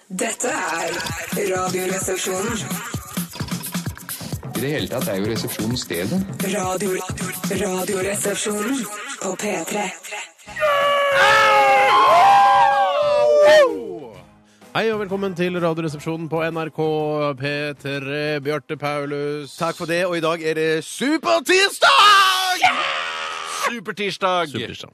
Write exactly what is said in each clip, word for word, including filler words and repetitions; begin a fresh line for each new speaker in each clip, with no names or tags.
Dette er Radioresepsjonen.
I det hele tatt er jo resepsjonen stedet.
Radio, Radioresepsjonen på P tre.
Hei og velkommen til Radioresepsjonen på N R K P tre. Bjarte Paulus.
Takk for det, og i dag er det Supertirsdag!
Yeah! Supertirsdag!
Supertirsdag.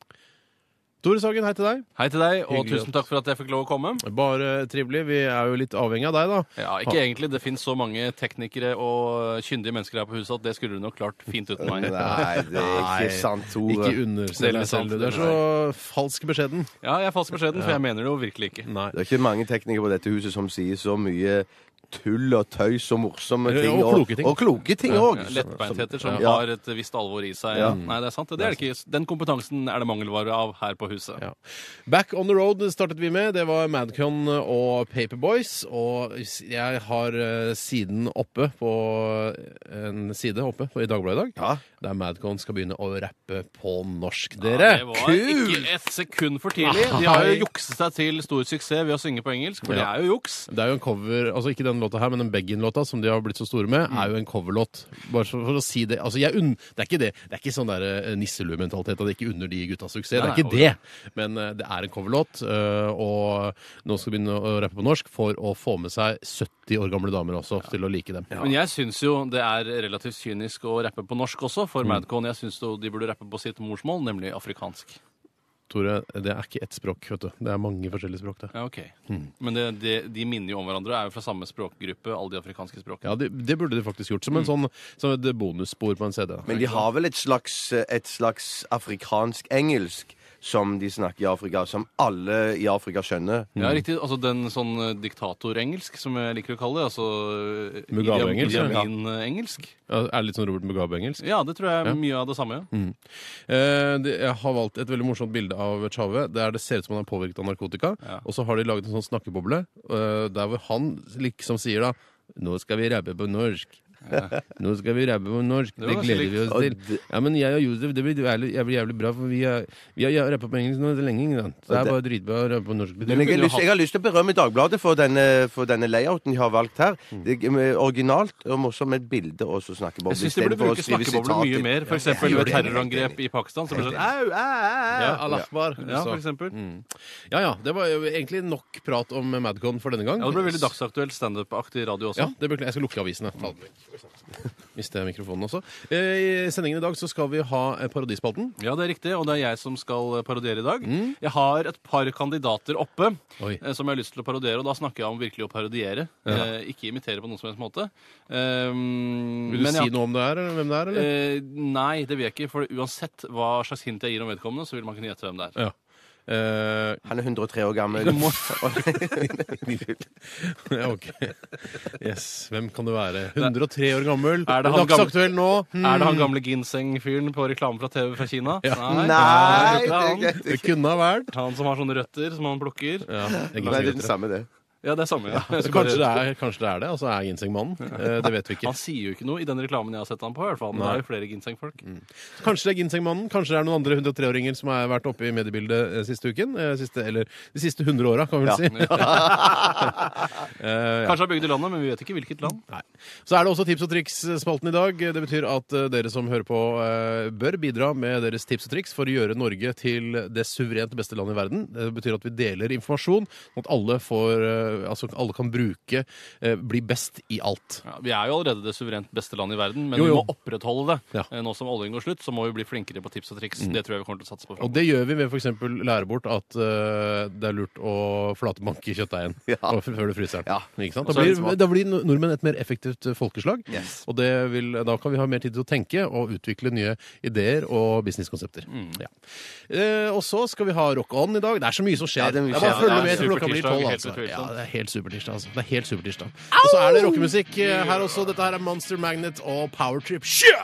Tore Sagen, hei til deg.
Hei til deg, og
Hyggelig.
tusen takk for at jeg fikk lov å komme.
Bare trivelig. Vi er jo litt avhengig av deg, da.
Ja, ikke egentlig. Det finnes så mange teknikere og kyndige mennesker her på huset at det skulle du nok klart fint uten meg.
Nei, det er ikke sant, Tore.
Ikke underselg
Veldig
deg selv.
sant.
Du er så falsk beskjeden.
Ja, jeg er falsk beskjeden, for jeg mener det jo virkelig ikke.
Nei.
Det er ikke mange teknikere på dette huset som sier så mye tull og tøys og morsomme
Ja,
ting.
og kloke ting.
Og kloke ting også.
Ja, lettbeintheter som
Ja.
har et visst alvor i seg.
Ja.
Nei, det er sant. Det er det ikke. Den kompetansen er det mangelvare av her på huset.
Ja. Back on the road startet vi med. Det var Madcon og Paperboys. Og jeg har uh, siden oppe på en side oppe på, i Dagbladet i dag.
Ja.
Der Madcon skal begynne å rappe på norsk, dere.
Ja, det var ikke et sekund for tidlig. De har jo jukset seg til stor suksess ved å synge på engelsk, for
Ja.
det er jo juks.
Det er jo en cover, altså ikke den låta her, men den Beggin-låta som de har blitt så store med, er jo en coverlåt. Bare for, for å si det. Altså, jeg unn, det er ikke det. Det er ikke sånn der uh, nisselue-mentalitet at det ikke unner de gutta suksess. Det er
Nei,
ikke det. Men uh, det er en coverlåt, uh, og nå skal vi begynne å rappe på norsk for å få med seg sytti år gamle damer også til å like dem.
Men jeg syns jo det er relativt kynisk å rappe på norsk også, for Madcon. Jeg syns de burde rappe på sitt morsmål, nemlig afrikansk.
Tore, det er ikke ett språk, vet du. Det er mange forskjellige språk, det.
Ja, ok. Men det, det, de minner jo om hverandre, er jo fra samme språkgruppe, alle de afrikanske språkene.
Ja, det, det burde de faktisk gjort, som en sånn som et bonusspor på en C D.
Men de har vel et slags, et slags afrikansk-engelsk som de snakker i Afrika, som alle i Afrika skjønner.
Ja, riktig. Altså den sånn eh, diktatorengelsk, som jeg liker å kalle det. Altså eh,
Mugabe-engelsk,
Idi
ja.
Amin-engelsk.
Ja, er det litt sånn Robert Mugabe-engelsk?
Ja, det tror jeg er
Ja.
mye av det samme. Ja.
Mm. Eh, det, jeg har valgt et veldig morsomt bilde av Chave, der det ser ut som han er påvirket av narkotika.
Ja.
Og så har de laget en sånn snakkeboble, eh, der hvor han liksom sier da, nå skal vi rappe på norsk. Nå skal vi rappe på norsk.
Det
Det,
var ganske
gleder vi
likt.
oss til. Ja, men jeg og Josef, det blir jævlig, jævlig, jævlig bra, for vi har, vi har rappet på engelsk nå så lenge. Ikke sant? Så det er bare dritbra å rappe på norsk.
Men jeg, har lyst, jeg har lyst til å berømme Dagbladet for denne, for denne layouten de har valgt her. Det er med originalt og morsomt med et bilde og så snakkeboble.
Jeg syns de burde bruke snakkebobler mye mer. For eksempel
Ja,
ved
det er det.
terrorangrep i Pakistan. Så blir det sånn au, au, au.
Ja, Allah Akbar.
Ja,
Så-
for eksempel.
Mm. Ja, ja, det var jo egentlig nok prat om Madcon for denne gang.
Ja, det ble veldig dagsaktuell stand-up-aktig radio også.
Ja, det beklager. Jeg skal lukke avisene. Ta den vekk. Mistet jeg mikrofonen også. Eh, I sendingen i dag så skal vi ha eh, parodispalten.
Ja, det er riktig, og det er jeg som skal parodiere i dag. Jeg har et par kandidater oppe
Oi.
eh, som jeg har lyst til å parodiere, og da snakker jeg om virkelig å parodiere. Eh, ikke imitere på noen som helst måte. Um,
Vil du
men
si
jeg-
noe om det her, eller hvem det er, eller?
Eh, nei, det vil jeg ikke, for uansett hva slags hint jeg gir om vedkommende, så vil man kunne gjette hvem det er.
Ja. Eh,
Han er hundre og tre år gammel.
ja, ok. Yes, hvem kan det være? hundre og tre år gammel,
Er det han
dagsaktuell nå. Hmm.
Er det han gamle ginseng-fyren på reklame fra T V fra Kina?
Ja.
Nei,
det er
det
ikke
er
han.
greit.
Det kunne ha vært.
Han som har sånne røtter som han plukker.
Ja, jeg
Nei, det er det samme, det.
Ja, det er samme. Ja. Jeg
Så
skal
kanskje, det
bare-
er, kanskje det er det, altså er ginsengmannen. Eh, det vet vi ikke.
Han sier jo ikke noe i den reklamen jeg har sett han på, i hvert fall. Men det
Nei.
er jo flere ginseng-folk.
Kanskje det er ginsengmannen, kanskje det er noen andre hundre og tre-åringer som har vært oppe i mediebildet eh, siste uken. Eh, siste, eller de siste hundre åra, kan vi vel
Ja.
si. Eh, ja.
Kanskje har bygd i landet, men vi vet ikke hvilket land.
Nei. Så er det også tips og triks-spalten i dag. Det betyr at eh, dere som hører på, eh, bør bidra med deres tips og triks for å gjøre Norge til det suverent beste landet i verden. Det betyr at vi deler informasjon, sånn at alle, får, eh, altså alle kan bruke, eh, bli best i alt.
Ja, vi er jo allerede det suverent beste landet i verden, men
Jo, jo.
vi må opprettholde det.
Ja.
Eh, Nå som oljen går slutt, så må vi bli flinkere på tips og triks. Det tror jeg vi kommer til å satse på.
Og
fremover.
det gjør vi ved for eksempel lære bort at eh, det er lurt å flatebanke kjøttdeigen
Ja.
og f- før du fryser den.
Ja.
Ikke sant?
Og
Da
så er det
blir,
smart.
da blir nordmenn et mer effektivt eh, folkeslag.
Yes.
Og det vil, da kan vi ha mer tid til å tenke og utvikle nye ideer og businesskonsepter. Ja. Eh, og så skal vi ha Rock On i dag. Det er så mye som skjer.
Ja, det er mye
Jeg bare
skjer.
følger
Det er
med til klokka blir tolv.
supertirsdag, helt
Altså.
utvilsomt.
Ja, det er helt supertirsdag. Altså. Det er helt supertirsdag. Og så er det rockemusikk eh, her også. Dette her er Monster Magnet og Powertrip.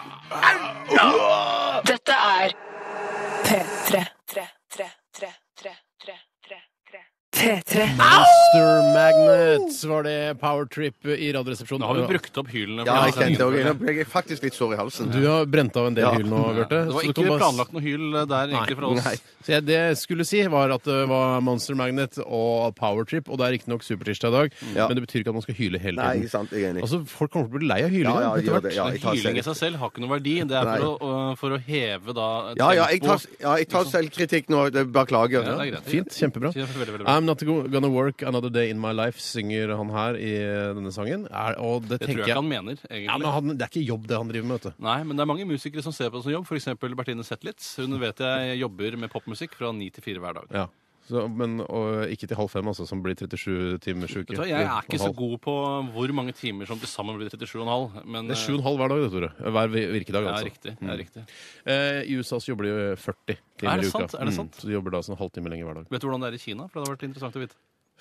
Dette er P tre. Tre, tre, tre, tre, tre, tre, tre. P tre.
Monster Magnets var det Power Trip i Radioresepsjonen.
Nå har vi brukt opp hylene.
Ja, jeg kjente det også. Jeg er faktisk litt sår i halsen.
Du har brent av en del
Ja.
hyl nå, Bjarte.
Det var
så du
ikke
kan bare-
planlagt noe hyl der egentlig fra oss.
Nei.
Så jeg, det jeg skulle si, var at det var Monster Magnet og Power Trip, og det er riktignok supertirsdag i dag,
Ja.
men det betyr ikke at man skal hyle hele
Nei,
tiden.
ikke sant, jeg er enig.
Altså, folk kommer til å bli lei av hyling.
Ja, ja,
etter
gjør
hvert.
det. Ja, jeg tar
Hyling i
selv.
seg selv har ikke noe verdi. Det er
Nei.
for å, å- for å heve da
Ja, ja, jeg tar,
tempo.
ja, jeg tar selvkritikk nå. det- Beklager.
Ja, det er greit.
Fint, kjempebra.
Veldig, veldig bra.
I'm not gonna work another day in my life, synger han her i denne sangen. Er, og det,
Det
tenker
tror jeg ikke han mener, egentlig.
Ja, men han, Det er ikke jobb det han driver med, vet du.
Nei, men det er mange musikere som ser på det som jobb. For eksempel Bertine Zetlitz. Hun vet jeg jobber med popmusikk fra ni til fire hver dag.
Ja. Så, men og, ikke til halv fem, altså, som blir trettisju timers uke.
Vet du hva, Jeg er ikke så
Og halv.
god på hvor mange timer som til sammen blir trettisju og en halv. Men
Det er sju og en halv hver dag, det, Tore. Hver vir- virkedag,
ja,
altså.
riktig. Ja, riktig.
Eh, I U S A så jobber de førti timer
Er det
i uka.
sant? Er det sant?
Mm, så de jobber da sånn en halvtime lenger hver dag.
Vet du hvordan det er i Kina? For det hadde vært interessant å vite.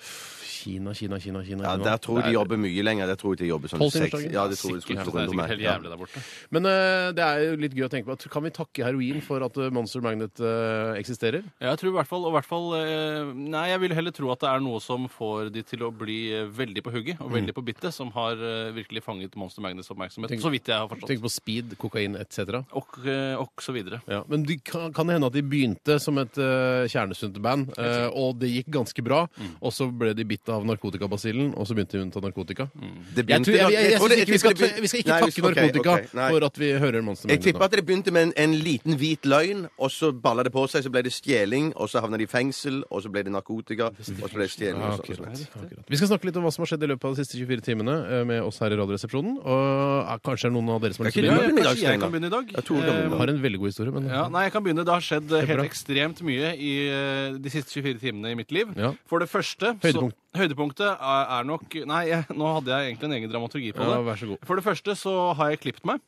Kina, Kina, Kina, Kina.
Ja,
Kina.
Der tror jeg
Det
de
er-
jobber mye lenger. Der tror jeg de jobber sånn
Tolvtimersdagen?
seks. Ja, det tror jeg
Sikkert.
skulle
Det er
forundre
sikkert
meg.
helt
Ja.
jævlig der borte.
Men eh, det er jo litt gøy å tenke på. at Kan vi takke heroin for at eh, Monster Magnet eh, eksisterer?
Ja, jeg tror i hvert fall, og i hvert fall eh, Nei, jeg vil heller tro at det er noe som får de til å bli eh, veldig på hugget og veldig på bittet, som har eh, virkelig fanget Monster Magnets oppmerksomhet.
Tenk-
så vidt jeg har forstått.
Tenk på speed, kokain et cetera.
Og, eh, og så videre.
Ja, men de, kan, kan det hende at de begynte som et uh, kjernesunt band, eh, og det gikk ganske bra, og så ble de bitt av narkotikabasillen, og så begynte de å ta narkotika?
Det
Jeg,
begynte-
tror, jeg, jeg, jeg,
tror
synes
det-
ikke vi, skal,
tror det
vi skal ikke
Nei,
takke
ok,
narkotika
ok, nei.
for at vi hører Monster
Jeg
Magnet
tipper
nå.
at det begynte med en, en liten hvit løgn, og så balla det på seg, så ble det stjeling, og så havna de i fengsel, og så ble det narkotika, og så ble det stjeling.
Ja,
og så-
akkurat, akkurat. Vi skal snakke litt om hva som har skjedd i løpet av de siste tjuefire timene eh, med oss her i Radioresepsjonen. Og eh, kanskje er det noen av dere som har lyst til
Ja,
å
ikke
begynne?
du?
Kanskje jeg
Steinar.
kan begynne i dag?
Jeg tror det kan
Jeg
begynne.
har en veldig god historie, men
Ja, nei, jeg kan begynne. Det har skjedd eh,
Kjempebra.
helt ekstremt mye i eh, de siste tjuefire timene i mitt liv.
Ja.
For det første
Høydepunkt.
Så, høydepunktet er, er nok Nei, jeg, nå hadde jeg egentlig en egen dramaturgi på
Ja,
det.
vær så god.
For det første så har jeg klippet meg.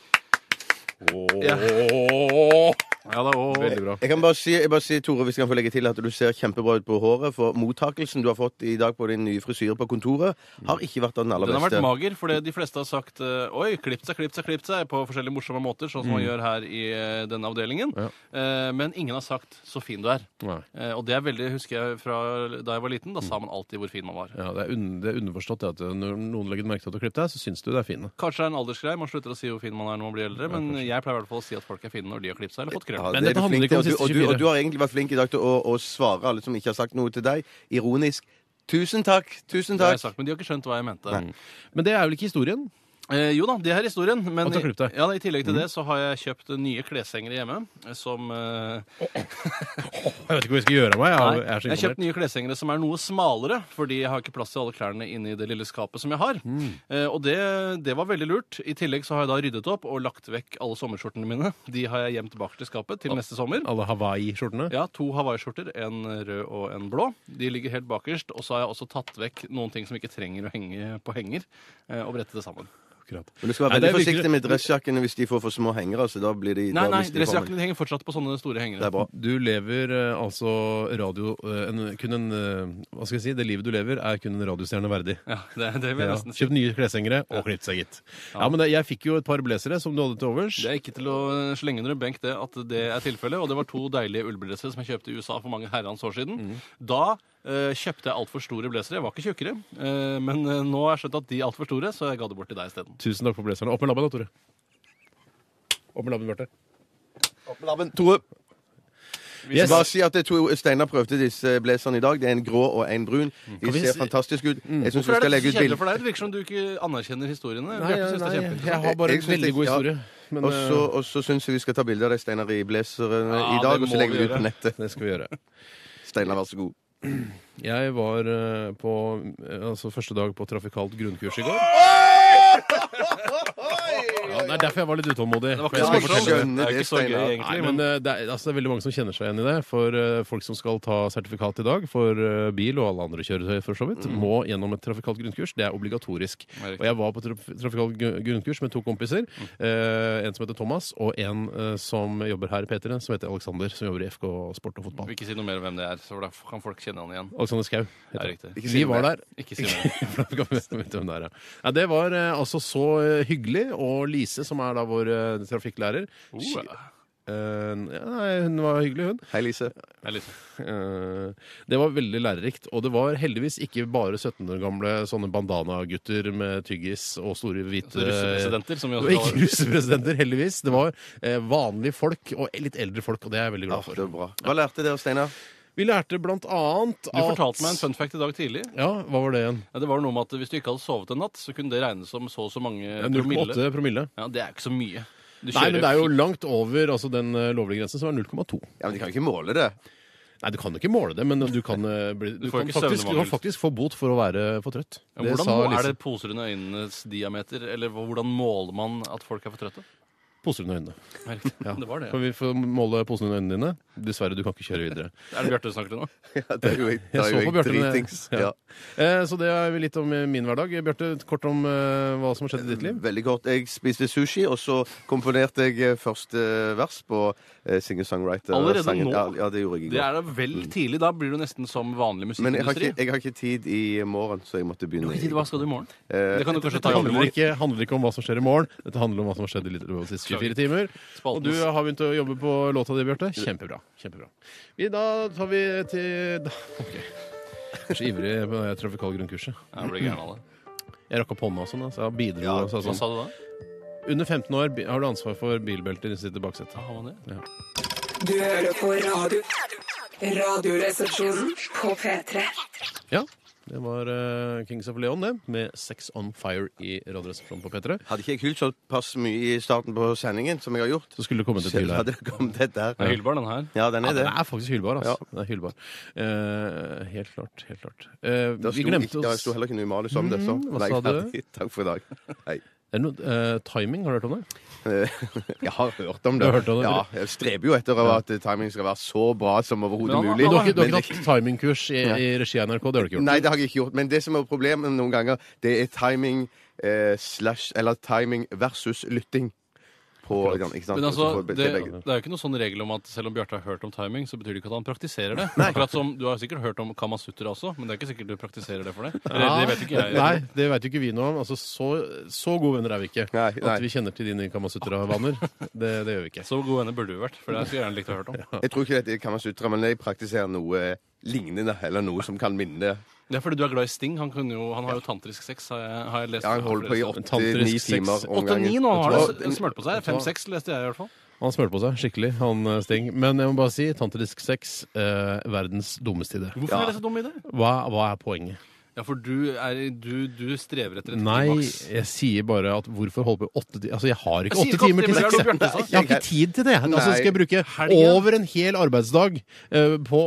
Ja, da, og,
Veldig bra.
Jeg kan bare si, jeg bare si, Tore, hvis jeg kan få legge til at du ser kjempebra ut på håret, for mottakelsen du har fått i dag på din nye frisyre på kontoret, har ikke vært av den aller
Den har vært
beste.
mager, for de fleste har sagt eh, oi, klipp seg, klipp seg, klipp seg på forskjellige morsomme måter, sånn som man gjør her i eh, denne avdelingen.
Ja.
Eh, men ingen har sagt så fin du er.
Nei.
Eh, og det er veldig, husker jeg fra da jeg var liten, da sa man alltid hvor fin man var.
Ja, det, er un det er underforstått det at når noen legger merke til at du har klippet deg, så syns du det er fine.
Kanskje det er en aldersgreie, man slutter å si hvor fin man er når man blir eldre, men jeg pleier i hvert fall å si at folk er fine når de har klippet seg eller fått krøll.
Ja,
Men
det er
dette
du
handler
flink
ikke om
til,
siste
og du, og,
tjuefire.
du, og du har egentlig vært flink i dag til å, å svare alle som ikke har sagt noe til deg. Ironisk. Tusen takk! Tusen
Det har
takk!
jeg sagt, men de har ikke skjønt hva jeg mente.
Men det er vel ikke historien?
Eh, jo da, det er historien. Men
At du har klippet deg?
ja, I tillegg til det så har jeg kjøpt nye kleshengere hjemme. eh, Som eh,
Jeg vet ikke hva jeg skal gjøre av meg.
Nei,
Jeg, er så
jeg har kjøpt
imponert.
nye kleshengere som er noe smalere, fordi jeg har ikke plass til alle klærne inni det lille skapet som jeg har.
Mm.
Eh, og det, det var veldig lurt. I tillegg så har jeg da ryddet opp og lagt vekk alle sommerskjortene mine. De har jeg gjemt tilbake til skapet til neste sommer.
Alle Hawaii-skjortene.
Ja, to hawaiiskjorter, en rød og en blå. De ligger helt bakerst. Og så har jeg også tatt vekk noen ting som ikke trenger å henge på henger, eh, og brette det sammen.
Akkurat.
Men du skal være
Nei, det
veldig
er
forsiktig
virkelig-
med dressjakkene hvis de får for små hengere. Så da blir de,
Nei,
da
nei,
mister de formen.
dressjakkene de henger fortsatt på sånne store
Det
hengere.
er bra.
Du lever eh, altså radio eh, en, kun en eh, Hva skal jeg si? Det livet du lever, er kun en radiostjerne verdig.
Ja, det, det vil jeg
Ja.
nesten si.
Kjøpt nye kleshengere og klippet seg, gitt. Ja, men det, Jeg fikk jo et par blazere som du hadde til overs.
Det er ikke til å slenge under en benk det at det er tilfellet. Og det var to deilige ullblazere som jeg kjøpte i U S A for mange herrens år siden.
Mm.
Da eh, kjøpte jeg altfor store blazere. Jeg var ikke tjukkere. Eh, men eh, nå har jeg skjønt at de er altfor store, så jeg ga det bort til deg isteden.
Tusen takk for blazerne. Opp med labben, da, Tore. Opp med labben, Bjarte.
Opp med labben. Tore,
Yes.
bare si at det to Steinar prøvde disse blazerne i dag. Det er en grå og en brun. De
Kan vi
ser
se-
fantastisk ut. Jeg syns vi
Hvorfor er
skal
det
legge
så
ut
kjedelig
bilde.
for deg? Det virker som du ikke anerkjenner historiene.
Nei,
Bjarte synes det er
nei,
kjempeinteressant.
jeg har bare
Jeg
en
synes
veldig
det-
god
ja.
historie. Men
Og så,
eh,
og så syns jeg vi skal ta bilde av deg, Steinar, i blazerne
Ja,
i dag,
det
og så
må
legger
vi
vi ut på
gjøre.
nettet.
det skal vi gjøre.
Steinar, vær så god.
Jeg var eh, på eh, altså første dag på trafikalt grunnkurs i går. Ja, det er derfor jeg var litt utålmodig.
Det var
For
ikke
jeg
så
skal
morsomt.
fortelle det.
Det er jo ikke så gøy,
Steinar.
egentlig.
Nei, men eh, det er, altså, det er veldig mange som kjenner seg igjen i det. For eh, folk som skal ta sertifikat i dag for eh, bil og alle andre kjøretøy, for så vidt, må gjennom et trafikalt grunnkurs. Det er obligatorisk.
er riktig.
Og jeg var på traf trafikalt gru- grunnkurs med to kompiser. Eh, en som heter Thomas, og en eh, som jobber her i P tre, som heter Alexander, som jobber i F K Sport og
Jeg
fotball.
vil ikke si noe mer om hvem det er, så da kan folk kjenne han igjen.
Alexander Skau
Det er
heter
riktig.
han. Vi var der.
Ikke si mer.
For da kan vi vite hvem det er, ja. Ja, det var eh, altså så eh, hyggelig, og Lise, som er da vår eh, trafikklærer
Oh,
sk-
ja.
Uh, nei, hun var hyggelig, hun.
Hei, Lise.
Det er litt...
Uh, det var veldig lærerikt, og det var heldigvis ikke bare sytten år gamle sånne bandana-gutter med tyggis og store hvite
Russepresidenter, som vi
Det
også
var ikke
kaller det.
russepresidenter, heldigvis. Det var uh, vanlige folk og litt eldre folk, og det er jeg veldig
Ja,
glad for.
det var bra. Hva lærte dere, Steinar?
Vi lærte blant annet
Du fortalte meg en fun fact i dag tidlig.
Ja, hva var det igjen?
Ja, det var noe med at hvis du ikke hadde sovet en natt, så kunne det regnes som så og så mange
Ja, null komma
promille.
åtte promille.
Ja, det er ikke så mye. Du
Nei, men det er jo
fi-
langt over altså, den uh, lovlige grensen, som er null komma to.
Ja, men de kan ikke måle det.
Nei, du kan jo ikke måle det, men du kan, uh, bli, du
Du får
kan,
ikke
faktisk, du
søvnmangel.
kan faktisk få bot for å være for trøtt.
Ja,
Det
hvordan
sa
må-
Lise.
Er det poser under øynenes diameter, eller hvordan måler man at folk er for trøtte?
Poser under øynene.
Ja. Det var det.
Kan vi få måle posen under øynene dine? Dessverre, du kan ikke kjøre videre.
Er det Bjarte du snakker til nå?
Ja, det er jo, det
Jeg
er
så
jo
på
jeg
Bjarte, men-
dritings.
ja.
Ja.
Eh, så det er litt om eh, min hverdag. Bjarte, kort om eh, hva som har skjedd i ditt liv.
Veldig kort. Jeg spiste sushi, og så komponerte jeg eh, første vers på eh, singer-songwriter.
Allerede
sangen.
nå?
Ja, ja, det gjorde jeg i
Det
går.
er da vel tidlig. Da blir du nesten som vanlig
Men jeg har,
musikkindustri.
ikke, jeg har ikke tid i morgen, så jeg måtte begynne.
Hva skal du i morgen?
Eh,
Det kan du kanskje
Dette
ta i
handler
overmorgen.
ikke, handler ikke om hva som skjer i morgen. Dette handler om hva som har skjedd i litt- de siste tjuefire timer. Og du
Spaltens.
har begynt å jobbe på låta di, Bjarte. Kjempebra. Kjempebra. Vi, da tar vi til da, OK. Jeg er så ivrig på det trafikal-grunnkurset.
Ja, jeg ble gæren av det.
Jeg rakk opp hånda og sånn. Så jeg bidro
Ja,
og sa
Hva
sånn.
sa du da?
Under femten år bi- har du ansvar for bilbelter i sitt baksetet.
Ja, har man det?
Du hører på radio. Radioresepsjonen på P tre.
Ja, det var eh, Kings of Leon, det, med Sex on Fire i Radioresepsjonen på P tre.
Hadde ikke jeg hylt såpass mye i starten på sendingen som jeg har gjort?
Så skulle det komme til
Selv
til her.
hadde det kommet et der.
Det er hyllbar, den her.
Ja, den
Ja,
er det.
den er faktisk hyllbar, altså. Den er hyllbar. Eh, helt klart, helt klart. Eh,
Det
vi
sto,
glemte
ikke, det
oss
sto heller ikke noe i manus om det. Så.
Mm, hva
Nei,
sa du?
ferdig. Takk for i dag. Hei.
Det er noe, eh, timing, har du hørt om det?
Eh, Jeg har hørt om
Du
det.
har hørt om det?
Ja, jeg streber jo etter at timing skal være så bra som overhodet
Men han-
mulig.
Du har ikke, du har
Men
ikke tatt timingkurs i, i regi av N R K? Det har du ikke gjort?
Nei, det har jeg ikke gjort. Men det som er problemet noen ganger, det er timing eh, slash Eller timing versus lytting. På, ikke sant?
Men altså,
Så får-
det,
til begge.
det er jo ikke noe sånn regel om at selv om Bjarte har hørt om timing, så betyr det ikke at han praktiserer det. Akkurat som Du har sikkert hørt om Kamasutra også, men det er ikke sikkert du praktiserer det for det. Eller, det vet ikke jeg.
Nei, det vet jo ikke vi noe om. Altså, så, så gode venner er vi ikke.
Nei, nei.
At vi kjenner til dine Kamasutra-vaner. Det, det gjør vi ikke.
Så gode venner burde vi vært, for det skulle jeg gjerne likt å ha hørt om.
Jeg tror ikke dette kan man sutre, men jeg praktiserer noe lignende, eller noe som kan minne.
Det er fordi du er glad i Sting. Han, kunne jo, han har jo tantrisk sex, har jeg, har jeg lest.
Ja, han holder på i åtte-ni
Tantrisk sex.
timer om
Åtte-ni
gangen.
nå har
Vet du
det
hva?
smurt på seg. Fem-seks leste jeg i hvert fall.
Han smørte på seg skikkelig, han eh, Sting. Men jeg må bare si tantrisk sex, eh, verdens dummeste idé.
Hvorfor er det så dum idé?
Hva, hva er poenget?
Ja, for du, er, du, du strever etter et
Nei,
klimaks.
jeg sier bare at hvorfor holde på i åtte timer? Altså, jeg har ikke
Jeg sier
åtte
ikke
timer
åtte
til
timer,
sex.
det er det Bjarte sa.
Jeg Jeg har ikke tid til det. Altså, skal jeg bruke
Helgen?
over en hel arbeidsdag eh, på,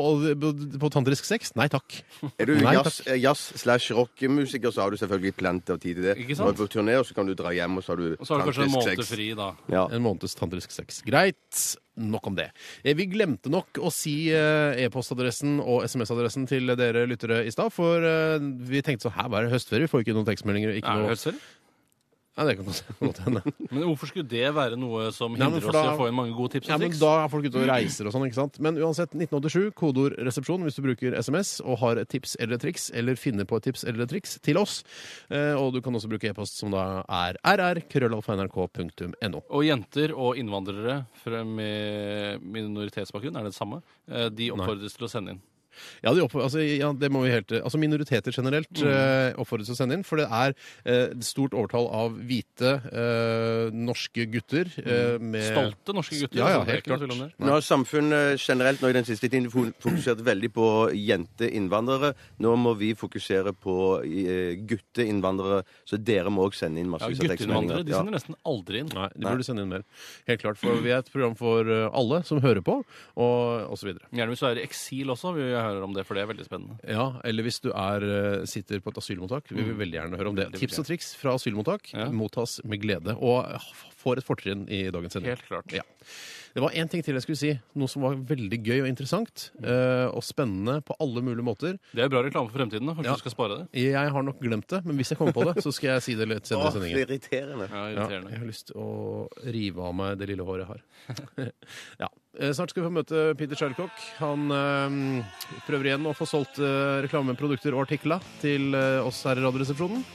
på tantrisk sex? Nei takk.
Er du
Nei,
jazz, jazz slash rockmusiker, så har du selvfølgelig plenty av tid til det.
Ikke
Når
sant?
du er på turné, og så kan du dra hjem, og så har du
Og så har du kanskje en
tantrisk
måned
sex.
fri, da.
Ja.
En måneds tantrisk sex. Greit. Nok om det. Eh, Vi glemte nok å si eh, e-postadressen og S M S-adressen til dere lyttere i stad, for eh, vi tenkte sånn, her var det høstferie, vi får ikke noen tekstmeldinger. Ikke
Er det
noe...
høstferie?
Nei, det kan godt hende.
Men hvorfor skulle det være noe som
Nei, men
hindrer
for
oss i
da-
å få inn mange gode tips
Ja,
og
men
triks?
Da er folk ute og reiser og sånn, ikke sant? Men uansett, nitten åttisju, kodeord resepsjon hvis du bruker S M S og har et tips eller et triks, eller finner på et tips eller et triks til oss. Eh, og du kan også bruke e-post som da er rr krøllalfa nrk punktum no.
Og jenter og innvandrere fra- med minoritetsbakgrunn, er det det samme? Eh, De oppfordres til å sende inn.
Ja, de opp, altså, ja, det må vi helt Altså minoriteter generelt eh, oppfordres til å sende inn, for det er eh, et stort overtall av hvite eh, norske gutter eh, med
Stolte norske gutter.
Ja, ja,
altså, det er
helt
ikke noe
klart.
tvil om det.
Nå har samfunnet generelt nå i den siste tiden fo- fokusert veldig på jenteinnvandrere. Nå må vi fokusere på eh, gutteinnvandrere, så dere må også sende inn
Ja,
massevis av
Gutteinnvandrere de
tekstmeldinger.
sender nesten aldri inn.
Nei, de burde sende inn mer. Helt klart, for vi er et program for eh, alle som hører på, og osv.
Gjerne hvis du er i eksil også, vil jeg høre om det, for det er veldig spennende.
Ja, eller hvis du er, eh, sitter på et asylmottak. Vi vil veldig gjerne høre om det.
Veldig,
Tips og triks fra asylmottak
Ja.
mottas med glede, og eh, får et fortrinn i dagens sending.
Helt klart.
Ja. Det var én ting til jeg skulle si, noe som var veldig gøy og interessant, eh, og spennende på alle mulige måter.
Det er bra reklame for fremtiden. Da. Kanskje
Ja.
du skal spare det?
Jeg har nok glemt det, men hvis jeg kommer på det, så skal jeg si det litt senere i
Åh, så
sendingen.
irriterende.
Ja,
Ja,
irriterende.
jeg har lyst til å rive av meg det lille håret jeg har. Ja. Eh, Snart skal vi få møte Peter Sherlock. Han eh, prøver igjen å få solgt eh, reklameprodukter og artikler til eh, oss her i Radioresepsjonen.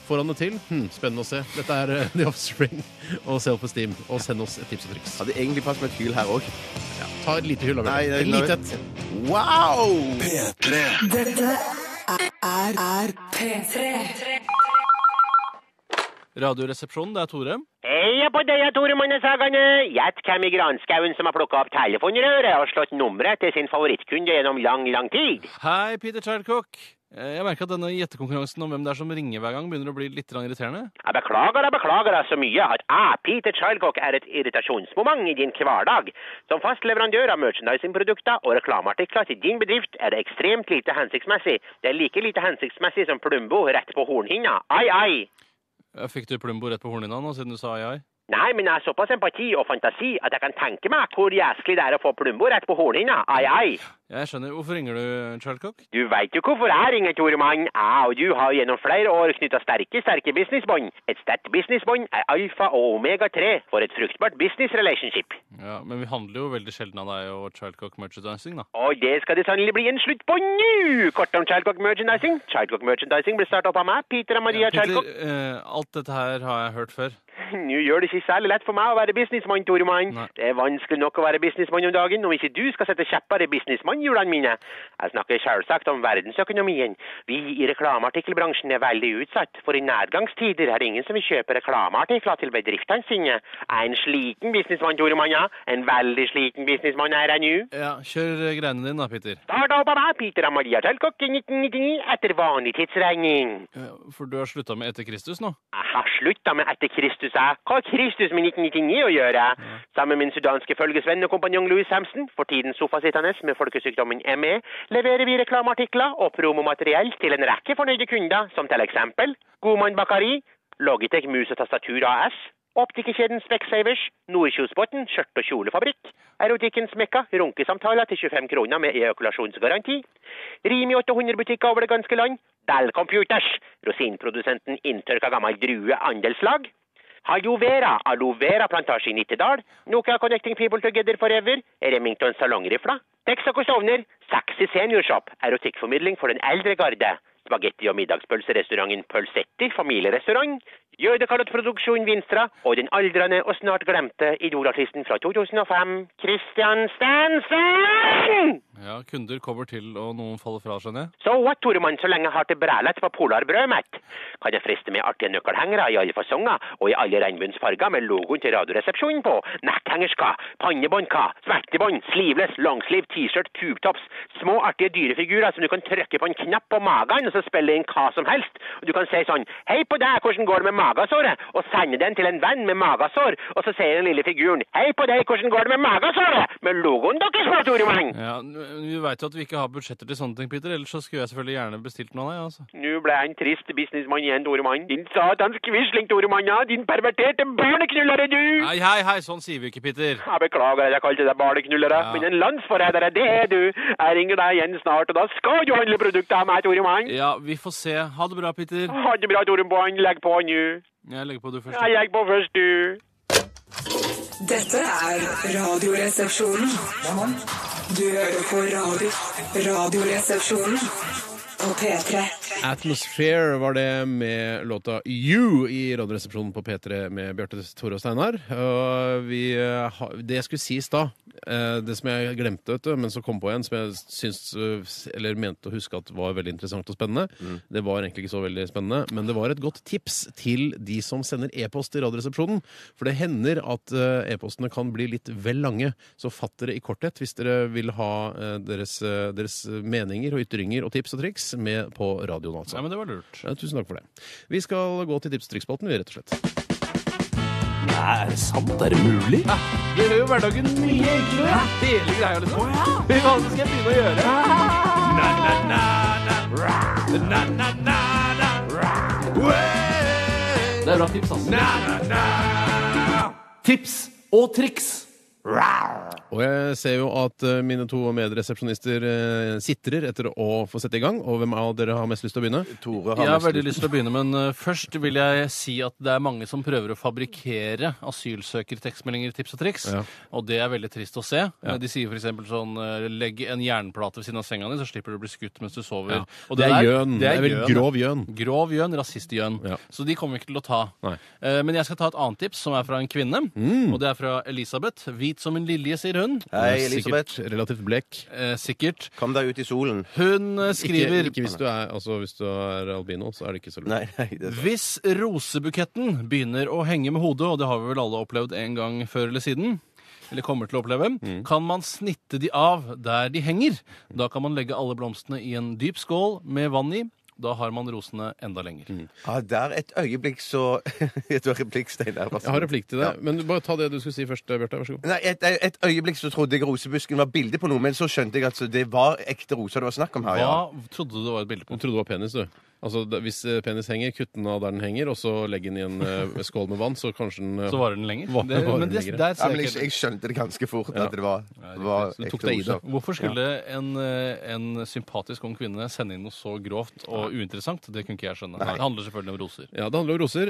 Får han det til? Hm, spennende å se. Dette er uh, The Offspring og Self-Esteem. Og send oss et tips og triks.
Hadde egentlig passet med et hyl her også.
Ja, ta et lite hyll.
Nei, nei,
et lite et.
Wow!
P tre.
Dette er, er, er P tre.
Radioresepsjonen, det er Tore.
Heia på deg, Tore Mannesagane. Gjett hvem i Granskauen som har plukket opp telefonrøret og slått nummeret til sin favorittkunde gjennom lang, lang tid.
Hei, Peter Childcock. Jeg merker at denne gjettekonkurransen om hvem det er som ringer hver gang begynner å bli litt irriterende.
Jeg beklager, jeg beklager deg så mye at jeg, Peter Childcock, er et irritasjonsmoment i din hverdag. Som fast leverandør av merchandisingprodukter og reklameartikler til din bedrift er det ekstremt lite hensiktsmessig. Det er like lite hensiktsmessig som Plumbo rett på hornhinna. Ai, ai!
Fikk du Plumbo rett på hornhinna nå, siden du sa ai, ai?
Nei, men jeg har såpass empati og fantasi at jeg kan tenke meg hvor jæskelig det er å få Plumbo rett på hornhinna. Ai, ai!
Jeg skjønner. Hvorfor ringer du, Childcock?
Du vet jo hvorfor jeg ringer, Toremann. Jeg og du har gjennom flere år knyttet sterke, sterke businessbånd. Et sterkt businessbånd er alfa og omega tre for et fruktbart business relationship.
Ja, men vi handler jo veldig sjelden av deg og Childcock Merchandising, da.
Og det skal det sannelig bli en slutt på nå! Kort om Childcock Merchandising. Childcock Merchandising ble startet opp av meg, Peter og Maria
Ja, Peter,
Childcock.
eh, alt dette her har jeg hørt før.
Nå gjør det ikke særlig lett for meg å være businessmann, Toremann.
Nei.
Det er vanskelig nok å være businessmann om dagen, om ikke du skal sette kjepper i businessmannhjulene mine. Jeg snakker selvsagt om verdensøkonomien. Vi i reklameartikkelbransjen er veldig utsatt, for i nedgangstider er det ingen som vil kjøpe reklameartikler til bedriftene sine. Jeg er en sliten businessmann, Toremann, ja. En veldig sliten businessmann er jeg nå.
Ja, kjør greiene dine da, Peter.
Starta opp av meg, Peter og Maria Childcock i nitten nittini, etter vanlig tidsregning.
Ja, for du har sluttet med etter Kristus nå?
Jeg har sluttet med etter Kristus, jeg. Hva har Kristus med nitten nittini å gjøre? Ja. Sammen med min sudanske følgesvenn og kompanjong Louis Hampson, for tiden sofasittende med folkesykdommen M E, leverer vi reklameartikler og promomateriell til en rekke fornøyde kunder, som til eksempel Godmann Bakari, Logitech Mus og Tastatur A S, Optikerkjeden Specsavers, Nordkjosbotn, skjørt- og kjolefabrikk, Erotikkens Mekka, runkesamtaler til tjuefem kroner med ejakulasjonsgaranti, Rimi åtte hundre butikker over det ganske land, Dell Computers, rosinprodusenten inntørka gammel drue andelslag, Aloe Vera, Aloe Vera plantasje i Nittedal, Nokia Connecting People Together Forever, Remington salongrifla, Texaco Sovner, Sexy Seniorshop, erotikkformidling for den eldre garde, spagetti- og middagspølserestauranten Pølsetti, familierestaurant, Jødekalottproduksjon Vinstra, og den aldrende og snart glemte idolartisten fra to tusen og fem, Christian Stensen!
Ja, kunder kommer til, og noen faller fra, skjønner jeg.
Så what, Toremann, så lenge jeg har til brælet på polarbrød mitt? Kan jeg friste med artige nøkkelhengere i alle fasonger, og i alle regnbuens farger med logoen til radioresepsjonen på? Netthengerska, pannebåndka, svettebånd, sleeveless, longsleeve, t-shirt, tubetops, små artige dyrefigurer som du kan trykke på en knapp på magen, og så spille inn hva som helst. Og du kan si sånn, hei på deg, hvordan går det med magasåret? Og sende den til en venn med magasår, og så sier den lille figuren, hei på deg, hvordan går det med magasåret? Med logoen deres på, Toremann!
Ja, vi vet jo at vi ikke har budsjetter til sånne ting, Peter, ellers så skulle jeg selvfølgelig gjerne bestilt noe av deg, altså.
Nå ble jeg en trist businessmann igjen, Toremann. Din satans kvisling, Toremann, ja. Din perverterte barneknullere, du!
Hei, hei, hei, sånn sier vi ikke, Peter.
Jeg beklager at jeg kalte deg barneknullere,
Ja.
men en landsforrædere, det er du. Jeg ringer deg igjen snart, og da skal du handle produkter av meg, Toremann.
Ja, vi får se. Ha det bra, Peter.
Ha det bra, Toremann. Legg på nå.
Jeg legger på du først.
Jeg legger på først, du.
Dette er Radioresepsjonen. Du hører på radio. Radioresepsjonen på P tre.
Atmosphere var det med låta You i Radioresepsjonen på P tre med Bjarte, Tore og Steinar. Og vi, det jeg skulle si i stad, det som jeg glemte, vet du, men så kom på igjen, som jeg syns, eller mente å huske at var veldig interessant og spennende. Mm. Det var egentlig ikke så veldig spennende, men det var et godt tips til de som sender e-post i Radioresepsjonen. For det hender at e-postene kan bli litt vel lange, så fatt dere i korthet hvis dere vil ha deres, deres meninger og ytringer og tips og triks med på radioen, altså.
Ja, men det var lurt.
Ja, tusen takk for det. Vi skal gå til tips og triksspalten, vi, rett og slett.
Nei, er det sant? Er det mulig?
Ja, det gjør jo hverdagen mye enklere. Ja, hele greia, liksom. Oh, ja. Hva skal jeg begynne å gjøre? Na, na, na, na. Na, na, na, na. Det er bra tips, altså. Na, na, na. Tips og triks
Og jeg ser jo at uh, mine to medresepsjonister uh, sitrer etter å få sette i gang. Og hvem av dere har mest lyst til å begynne?
Tore
Jeg
har
har
mest
veldig lyst til å begynne, men uh, først vil jeg si at det er mange som prøver å fabrikkere asylsøkertekstmeldinger i tips og triks,
Ja.
og det er veldig trist å se. Uh, De sier for eksempel sånn, uh, legg en jernplate ved siden av senga di, så slipper du å bli skutt mens du sover.
Ja.
Og
Det er
der-
gjøn. Det er vel
gjøn,
grov gjøn.
Grov gjøn, rasistgjøn.
Ja.
Så de kommer vi ikke til å ta.
Nei.
Uh, Men jeg skal ta et annet tips, som er fra en kvinne,
Mm.
og det er fra Elisabeth. Hvit som en lilje, sier hun.
Hei, Elisabeth.
Sikkert relativt blek.
Eh, sikkert.
Kom deg ut i solen.
Hun uh,
Ikke,
skriver
ikke hvis du er, altså, hvis du er albino, så er det ikke så lurt.
Nei, nei, det er sant.
Hvis rosebuketten begynner å henge med hodet, og det har vi vel alle opplevd en gang før eller siden, eller kommer til å oppleve,
Mm.
kan man snitte de av der de henger. Da kan man legge alle blomstene i en dyp skål med vann i. Da har man rosene enda lenger.
Mm.
Ja, der et øyeblikk så Et øyeblikk, Steinar.
Jeg har replikk til det, men bare ta det du skulle si først, Bjarte. Vær så god.
Nei, et, et øyeblikk så trodde jeg rosebusken var bilde på noe, men så skjønte jeg at det var ekte roser det var snakk om her, ja.
Hva trodde du det var et bilde på?
Du trodde det var penis, du. Altså, da, Hvis eh, penis henger, kutt den av der den henger, og så legg den i en eh, skål med vann, så kanskje den eh,
Så varer den lenger.
Var-
Det,
varer
men
den
det,
lenger.
der
Ja,
ser
men
jeg
jeg,
ikke
jeg skjønte det ganske fort
Ja.
at det var, var
Så du tok
ekte
deg i det.
roser.
Hvorfor skulle en, eh, en sympatisk ung kvinne sende inn noe så grovt og uinteressant? Det kunne ikke jeg skjønne. Det handler selvfølgelig om roser.
Ja, det handler om roser,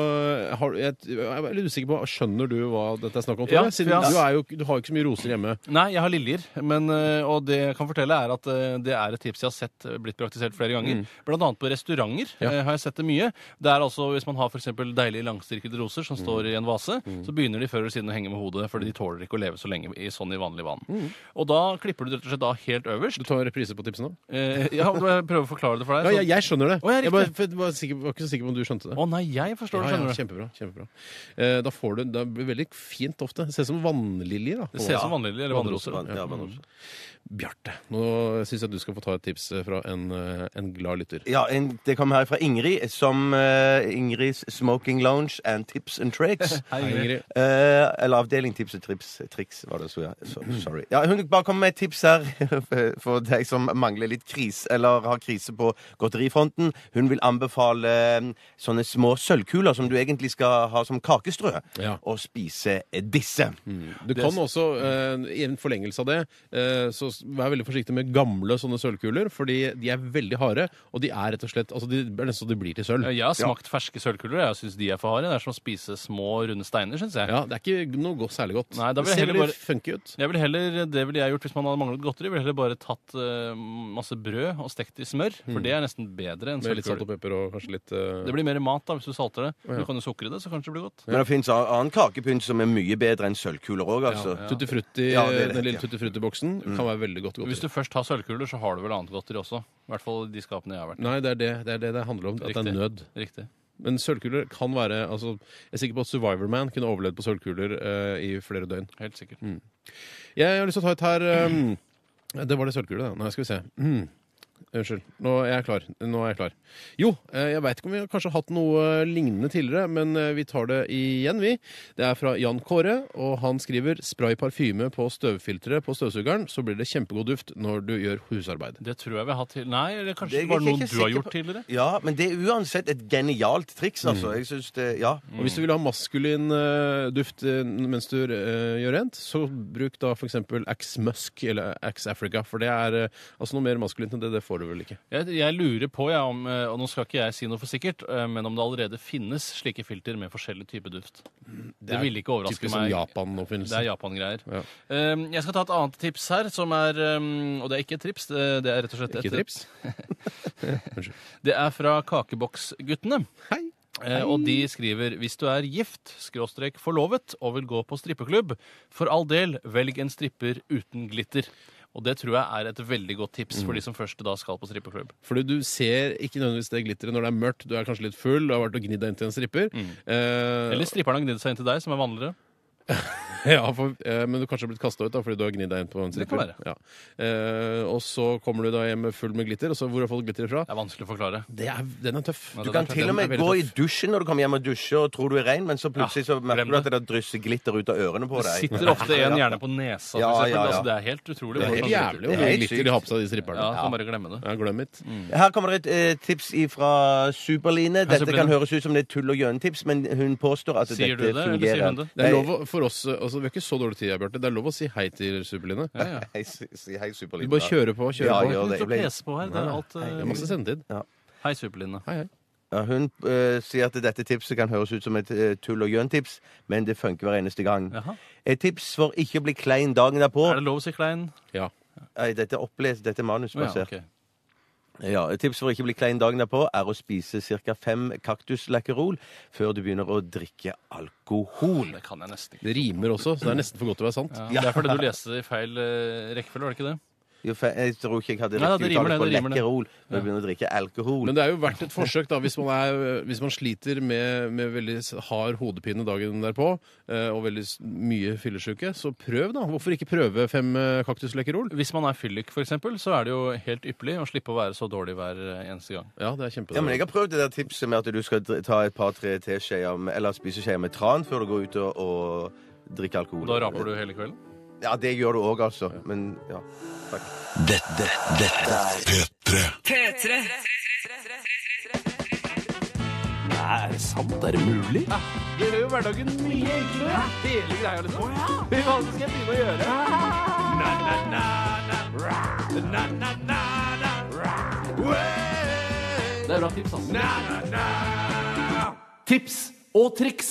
og har, jeg, jeg er litt usikker på, skjønner du hva dette er snakk om?
Ja,
Tore? Siden
for jeg-
du, er jo, du har jo ikke så mye roser hjemme.
Nei, jeg har liljer, men, øh, og det jeg kan fortelle er at øh, det er et tips jeg har sett øh, blitt praktisert flere ganger. Blant annet på restauranter
Ja.
øh, har jeg sett det mye. Det er altså, hvis man har for eksempel deilige langstyrkede roser som står i en vase, så begynner de før eller siden å henge med hodet, fordi de tåler ikke å leve så lenge i sånn i vanlig vann. Og da klipper du rett og slett da helt øverst.
Du tar en reprise på tipsene?
Eh, ja, da må jeg prøve å forklare det for
Ja,
deg. så-
jeg, jeg skjønner det.
Å, ja,
jeg bare,
riktig.
for jeg var, sikker, var ikke så sikker på om du skjønte det.
Å nei, jeg forstår det,
Ja, ja,
skjønner du.
kjempebra. kjempebra. Eh, da får du, det blir veldig fint ofte. Det ser ut som vannliljer. da.
Det ser ut som vannliljer eller vannroser.
Vann- ja, vannroser.
Bjarte, nå syns jeg du skal få ta et tips fra en, eh, en glad lytter.
Ja, en, det kommer her fra Ingrid, som uh, Ingrids Smoking Lounge and Tips and Tricks.
Hei,
Hei,
Ingrid.
Ingrid.
Eh, eller avdeling tips og trips, triks, var det så, ja. Så, sorry. Ja, hun bare kommer med et tips her for deg som mangler litt krise, eller har krise på godterifronten. Hun vil anbefale eh, sånne små sølvkuler som du egentlig skal ha som kakestrø,
Ja.
og spise disse.
Du kan også, eh, i en forlengelse av det, eh, så vær veldig forsiktig med gamle sånne sølvkuler, fordi de er veldig harde, og de er rett og slett, altså de er nesten så de blir til sølv.
Jeg har smakt ferske sølvkuler, og jeg syns de er for harde. Det er som å spise små, runde steiner, syns jeg.
Ja, det er ikke noe godt, særlig godt.
Nei, da vil
det
jeg
ser
heller
veldig
bare-
funky ut.
Jeg ville heller, Det ville jeg gjort hvis man hadde manglet godteri. Ville heller bare tatt eh, masse brød og stekt i smør, for det er nesten bedre enn
Med litt salt og
sølvkuler.
pepper og kanskje litt eh,
Det blir mer mat da, hvis du salter det. Du kan jo sukre det, så kanskje det blir godt.
Men det finnes annen kakepynt som er mye bedre enn sølvkuler òg, altså.
Tutti Frutti,
Ja, det er det,
den lille
ja.
Tutti Frutti-boksen kan være veldig godt
Hvis
godteri.
du først har sølvkuler, så har du vel annet godteri også. I hvert fall de skapene jeg har vært i.
Nei, det er det det, er det det handler om. At det
Riktig.
er nød.
Riktig.
Men sølvkuler kan være altså, Jeg er sikker på at Survivor Man kunne overlevd på sølvkuler eh, i flere døgn.
Helt sikkert.
Jeg har lyst til å ta et her um, Det var det sølvkulet, da. Nei, skal vi se. Mm. Unnskyld. Nå er jeg klar. Nå er jeg klar. Jo, eh, jeg veit ikke om vi har kanskje hatt noe lignende tidligere, men eh, vi tar det igjen, vi. Det er fra Jan Kåre, og han skriver spray parfyme på støvfilteret på støvsugeren, så blir det kjempegod duft når du gjør husarbeid.
Det tror jeg vi har hatt til... Nei, eller kanskje
Det
det
er
var
jeg
noe
ikke
du har
sikker
gjort
på.
tidligere?
Ja, men det er uansett et genialt triks, altså. Jeg synes det, ja.
Og hvis du vil ha maskulin eh, duft eh, mens du eh, gjør rent, så bruk da for eksempel Axe Musk eller Axe Africa, for det er eh, altså noe mer maskulint enn det, det får du vel ikke.
Jeg, jeg lurer på, ja, om, eh, og nå skal ikke jeg si noe for sikkert, eh, men om det allerede finnes slike filter med forskjellig type duft. Det, ville ikke overraske
Typisk sånn
meg.
Japan-oppfinnelse.
Det er Japan-greier.
Ja.
Eh, jeg skal ta et annet tips her, som er eh, Og det er ikke et trips, det, det er rett og slett et
Ikke trips?
Det er fra Kakeboksguttene.
Hei.
Eh, og de skriver hvis du er gift, skråstrek forlovet, og vil gå på strippeklubb, for all del, velg en stripper uten glitter. Og det tror jeg er et veldig godt tips for de som først da skal på strippeklubb.
Fordi du ser ikke nødvendigvis det glitteret når det er mørkt. Du er kanskje litt full, du har vært og gnidd deg inn til en stripper. Eh,
Eller stripperen har gnidd seg inn til deg, som er vanligere.
ja, for, eh, men du kanskje har blitt kastet ut da, fordi du har gnidd deg inn på en
Det kan
stripper. Ja. Eh, og så kommer du da hjem full med glitter, og så hvor har du fått glitter fra?
Det er vanskelig å forklare.
Det er, den er tøff.
Ja,
Du
den
kan
er tøff.
til og med
Den er veldig
gå i
tøff.
dusjen når du kommer hjem og dusjer og tror du er ren, men så plutselig så
glem
merker du at
det.
det drysser glitter ut av ørene på
Det
deg.
sitter ofte en gjerne på nesa, for
Ja,
eksempel.
ja, ja.
Altså, det er helt utrolig.
Det er
hvordan
helt
det
jævlig
sitter.
hvor
Det er
mye
helt
glitter
sykt.
de har på seg, de stripperne.
Ja, kan bare glemme det.
Ja, glem it.
Her kommer det et eh, tips fra Superline. Dette
Superline.
kan høres ut som det er tull og gjøn-tips, men hun påstår at
Sier
dette
du det, eller
fungerer.
sier hun det?
Det er lov å- for oss å altså, vi har ikke så dårlig tid, Bjarte. Det er lov å si hei til Superline.
Ja, ja.
Hei, si si hei,
Du
Superline.
bare kjører på, kjører
Ja,
på.
gjør det.
Du
Jeg ble-
pese på her. Det er alt
Det
eh,
er masse sendetid.
Hei, Superline.
Hei, hei.
Ja, hun eh, sier at dette tipset kan høres ut som et eh, tull- og gjøn-tips, men det funker hver eneste gang.
Jaha.
Et tips for ikke å bli klein dagen derpå.
Er det lov å si klein?
Ja.
Nei, dette er opplest, dette er
Å, ja,
manusbasert.
ok.
Ja, et tips for ikke å bli klein dagen derpå er å spise ca. fem kaktuslakkerol før du begynner å drikke alkohol.
Det kan jeg nesten ikke.
Det rimer også, så det er nesten for godt til å være sant.
Ja. Det er fordi du leste det i feil uh, rekkefølge, var det ikke det?
Jo, fe- jeg tror ikke jeg hadde
Nei,
riktig
det rimer
uttale på
det, det rimer det.
lekkerol før du begynner å drikke alkohol.
Men det er jo verdt et forsøk, da, hvis man, er, hvis man sliter med, med veldig hard hodepine dagen derpå, eh, og veldig s- mye fyllesyke, så prøv, da. Hvorfor ikke prøve fem eh, kaktuslekkerol?
Hvis man er fyllik, for eksempel, så er det jo helt ypperlig å slippe å være så dårlig hver eh, eneste gang.
Ja, det er
Ja, men
kjempebra.
jeg har prøvd det der tipset med at du skal dr- ta et par-tre teskjeer med- eller spiseskjeer med tran før du går ut og, og drikker alkohol.
Da raper du hele kvelden?
Ja, det gjør du òg, altså. Men ja, takk.
Dette, dette er P tre.
P tre.
Nei, er det sant? Er det mulig?
Det gjør jo hverdagen mye enklere. Hele greia, liksom. Hva skal jeg begynne å gjøre? Na, na, na, na. Na, na, na, na. Det er bra tips, altså. Tips og triks.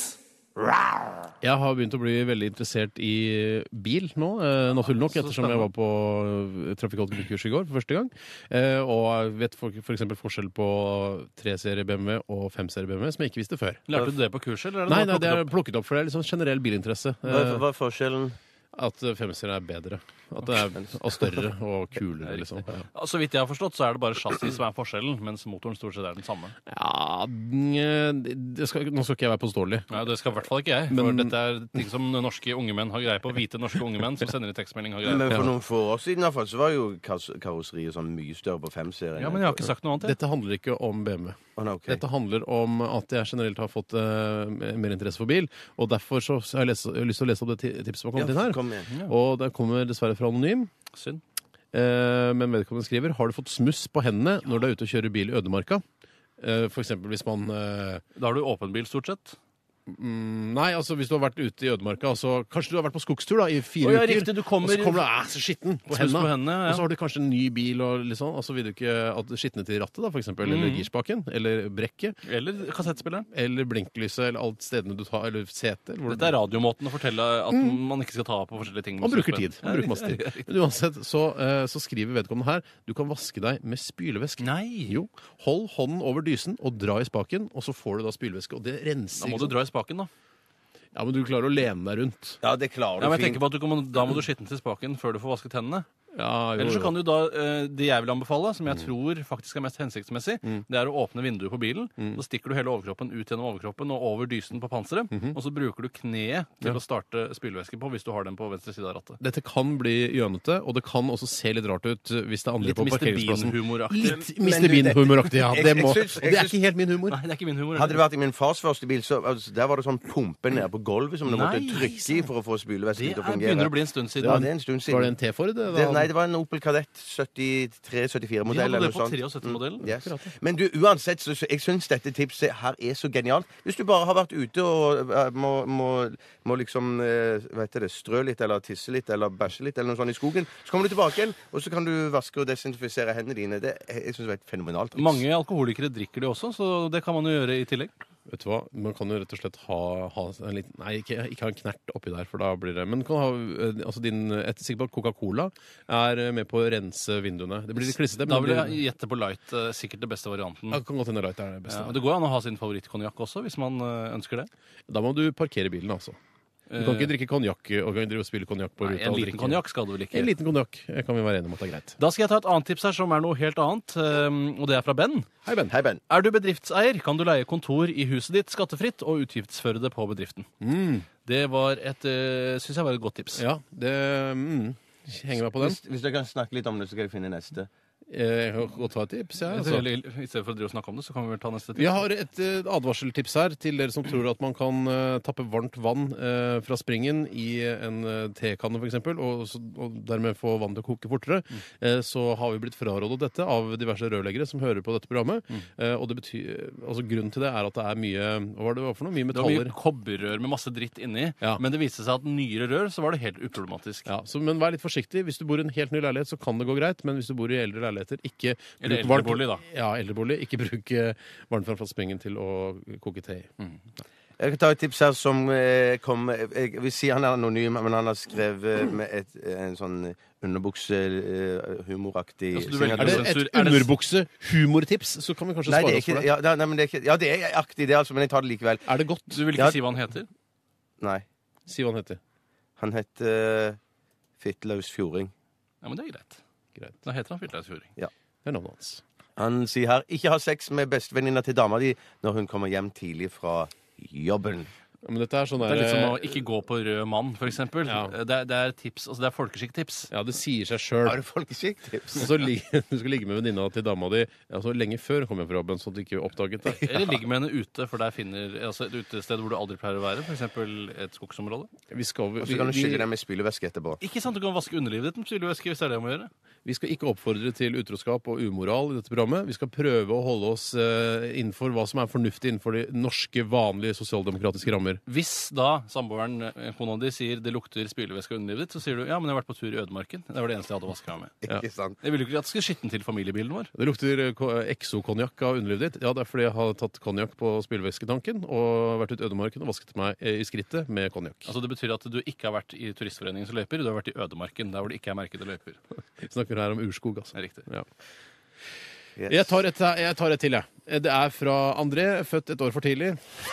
Jeg har begynt å bli veldig interessert i bil nå, eh, naturlig nok, ettersom jeg var på trafikantkurs i går for første gang. Eh, og jeg vet for, for eksempel forskjell på tre-serie B M W og fem-serie B M W, som jeg ikke visste før.
Lærte du det på kurset, eller er det
Nei,
noe
nei, det
plukket
er
opp?
plukket opp, for det er litt sånn generell bilinteresse.
Hva er,
Eh,
hva er forskjellen?
At fem-serie er bedre. At det er og større og kulere, liksom. Ja.
Ja, Så vidt jeg har forstått, så er det bare chassis som er forskjellen, mens motoren stort sett er den samme.
Ja, det skal, nå skal ikke jeg være påståelig.
Ja, Det skal i hvert fall ikke jeg. For
Men-
dette er ting som norske unge menn har greie på. Hvite norske unge menn som sender i tekstmelding har greie
Men
på.
for noen få år siden i hvert fall, så var jo kars karosseriet sånn mye større på fem-serien.
Ja, Men jeg har ikke sagt noe annet. jeg.
Dette handler ikke om B M W.
Å, nei, ok.
Dette handler om at jeg generelt har fått eh, mer interesse for bil, og derfor så så har jeg, lest, jeg har lyst til å lese opp det ti- tipset som har kommet
Ja,
inn her.
kom igjen.
Og det kommer dessverre fra Anonym.
Synd.
Eh, men vedkommende skriver: har du fått smuss på hendene når du er ute og kjører bil i ødemarka? Eh, for eksempel hvis man eh,
Da har du åpen bil, stort sett.
mm, Nei, altså hvis du har vært ute i ødemarka, altså, kanskje du har vært på skogstur da i fire
Å, ja,
uker,
riktig, du kommer-
og så kommer du æ, så skitten på
Smuss
hendene,
på hendene, ja.
og så har du kanskje en ny bil, og litt sånn, og så vil du ikke at det skitne til rattet, da, for eksempel, eller
Mm.
girspaken, eller brekket,
Eller kassettspilleren.
eller blinklyset, eller alt stedene du tar, eller setet. eller hvor
Dette er radiomåten å fortelle at man ikke skal ta på forskjellige ting.
Man bruker tid. Man
Ja,
bruker masse
riktig,
tid.
ja, riktig.
Men uansett, så, eh, så skriver vedkommende her: du kan vaske deg med spylevæske.
Nei!
Jo. Hold hånden over dysen og dra i spaken, og så får du da spylevæske. Og det renser.
Da må
ikke
du
sant?
dra i spaken, da.
Ja, men du klarer å lene deg rundt.
Ja, det klarer
Ja,
du
men jeg
fint.
tenker på at du kan, Da må du skitne til spaken før du får vasket hendene.
Ja, jo,
Eller så
jo.
kan du da, eh, Det jeg vil anbefale, som jeg tror faktisk er mest hensiktsmessig, det er å åpne vinduet på bilen. Da stikker du hele overkroppen ut gjennom overkroppen og over dysen på panseret. Og så bruker du kneet til å starte spylevæske på hvis du har den på venstre side av rattet.
Dette kan bli gjønete, og det kan også se litt rart ut hvis det er andre
Litt
på
mister
parkeringsplassen.
Bean-humoraktig.
Litt
Men
mister
du, det-
Bean-humoraktig, ja.
Jeg-
Det,
jeg
må,
syns- jeg
og det er
syns-
ikke helt min humor.
Nei, det er ikke min humor.
Hadde det vært i min fars første bil, så altså, der var det sånn pumpe nede på gulvet som du måtte
Nei,
trykke i for å få spylevæsken
Det
til å
er,
fungere.
begynner å bli en stund siden.
Ja, det er en stund siden.
Var det en T-Ford? Det,
Det, nei, det var en Opel Kadett syttitre-syttifire-modell.
De hadde
eller
det
noe
på
sånt.
syttitre-modellen.
Mm, yes. Men du, uansett, så, så jeg syns dette tipset her er så genialt. Hvis du bare har vært ute og eh, må, må, må liksom eh, hva heter det, strø litt eller tisse litt eller bæsje litt eller noe sånt i skogen, så kommer du tilbake igjen, og så kan du vaske og desinfisere hendene dine. Det, jeg synes det er et fenomenalt triks.
Mange alkoholikere drikker de også, så det kan man jo gjøre i tillegg.
Vet du hva? Man kan jo rett og slett ha, ha en liten Nei, ikke, ikke ha en knert oppi der, for da blir det Men du kan ha eh, altså din, jeg er sikker på at Coca-Cola er eh, med på å rense vinduene. Det blir litt klissete.
Da
men
vil
det blir-
jeg gjette på light. eh, Sikkert det beste varianten.
Ja, kan godt hende Light er det beste.
Ja, og det går an å ha sin favorittkonjakk også, hvis man eh, ønsker det.
Da må du parkere bilen, altså. Du kan ikke drikke konjakk og kan drive og spille konjakk på
Nei,
ruta.
en
og
liten
drikke-
konjakk skal du vel ikke?
En liten konjakk kan vi være enige om at det er greit.
Da skal jeg ta et annet tips her, som er noe helt annet. eh, Og det er fra Ben.
Hei, Ben.
Hei, Ben.
Er du bedriftseier, kan du leie kontor i huset ditt skattefritt og utgiftsføre det på bedriften. Det var et, uh, synes jeg var et godt tips.
Ja, det mm, henger meg på den.
Hvis, hvis dere kan snakke litt om det, så skal jeg finne neste.
Eh, og ta et tips, ja. Altså.
I stedet for å drive og snakke om det, så kan vi vel ta neste tips.
Vi har et uh, advarseltips her til dere som tror at man kan uh, tappe varmt vann uh, fra springen i en uh, tekanne for eksempel, og, så, og dermed få vann til å koke fortere. Mm. Uh, så har vi blitt frarådet dette av diverse rørleggere som hører på dette programmet. Mm. Uh, og det betyr, altså grunnen til det er at det er mye, hva var det for noe? Mye metaller.
Det var mye kobberrør med masse dritt inni,
ja.
Men det viste seg at nyere rør så var det helt uproblematisk.
Ja, så, men vær litt forsiktig. Hvis du bor i en helt ny leilighet, så kan det gå greit, men hvis du bor i eldre leiligheter, ikke
Eller eldrebolig, da.
Ja, eldrebolig. Ikke bruk uh, varmtvann fra springen til å koke te i. Mm.
Jeg kan ta et tips her som eh, kom Jeg vil si han er anonym, men han har skrevet med et, en sånn underbukse-humoraktig
altså,
Er det et underbukse-humortips, så kan vi kanskje
nei,
svare oss for det.
Ja, nei, men det er ikke, ja, det er aktig, det, altså, men jeg tar det likevel.
Er det godt?
Du vil ikke
ja.
si hva han heter?
Nei.
Si hva han heter.
Han heter uh, Fittlaus Fjording.
Ja, men det er greit.
greit.
Da heter han Fittlaus Fjording.
Ja.
Det er navnet hans.
Han sier her ikke ha sex med bestevenninna til dama di når hun kommer hjem tidlig fra jobben.
Ja, men dette er sånn der,
Det er litt som å ikke gå på rød mann, for eksempel.
Ja.
Det, er, det er tips, altså det er folkeskikktips.
Ja, det sier seg sjøl.
Har du folkeskikktips?
Og så li- du skal ligge med venninna til dama di altså, lenge før hun kommer fra jobben, sånn at du ikke oppdaget det.
Eller ligge med henne ute, for der finner altså et utested hvor du aldri pleier å være, for eksempel et skogsområde.
Vi skal, vi,
Og så kan du
vi,
skylle dem med spylevæske etterpå.
Ikke sant, du kan vaske underlivet ditt med spylevæske hvis det er det jeg må gjøre.
vi skal ikke oppfordre til utroskap og umoral i dette programmet. Vi skal prøve å holde oss uh, innenfor hva som er fornuftig innenfor de norske, vanlige sosialdemokratiske rammer.
Hvis da samboeren, kona di, sier det lukter spylevæske av underlivet ditt, så sier du ja, men jeg har vært på tur i ødemarken. Det var det eneste jeg hadde å vaske meg med.
Ja.
Ikke sant?
Jeg vil jo ikke at det skal skitten til familiebilen vår.
Det lukter exo-konjakk av underlivet ditt. Ja, det er fordi jeg har tatt konjakk på spylevæsketanken og vært ut i ødemarken og vasket meg i skrittet med konjakk.
Altså det betyr at du ikke har vært i Turistforeningens løyper, du har vært i ødemarken, der hvor det ikke er merkede løyper.
Vi snakker her om urskog, altså.
Det er riktig.
Ja.
Yes.
Jeg, tar et, jeg tar et til, jeg. Det er fra André, født et år for tidlig.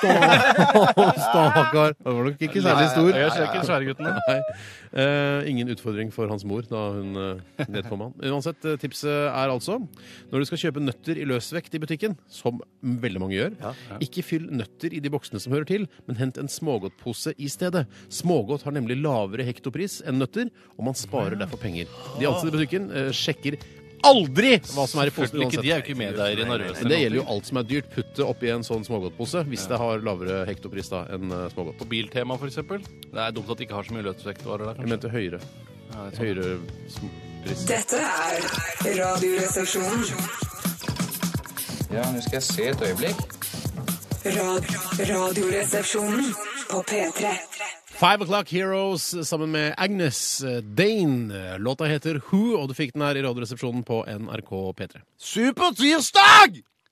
Stakkar. Det var nok ikke særlig stor.
Jeg ser ikke sværeguttene.
Nei. Uh, ingen utfordring for hans mor da hun uh, nedkom han. Uansett, uh, tipset er altså når du skal kjøpe nøtter i løsvekt i butikken, som veldig mange gjør,
Ja.
ikke fyll nøtter i de boksene som hører til, men hent en smågodtpose i stedet. Smågodt har nemlig lavere hektopris enn nøtter, og man sparer derfor penger. De ansatte i butikken uh, sjekker aldri hva som er i posen
Ikke, de er jo ikke med der i nervøse.
det gjelder jo alt som er dyrt. Putt det oppi en sånn smågodtpose hvis det har lavere hektopris da enn uh, smågodt.
På Biltema, for eksempel. Det er dumt at de ikke har så mye løsvektvarer der,
Jeg
kanskje.
mente høyere.
Ja, det er sant.
Høyere sm- pris.
Dette er Radioresepsjonen.
Ja, nå skal jeg se et øyeblikk.
Rad Radioresepsjonen på P tre.
Five O'Clock Heroes sammen med Agnes Dane. Låta heter Who, og du fikk den her i Radioresepsjonen på N R K P tre.
Supertirsdag!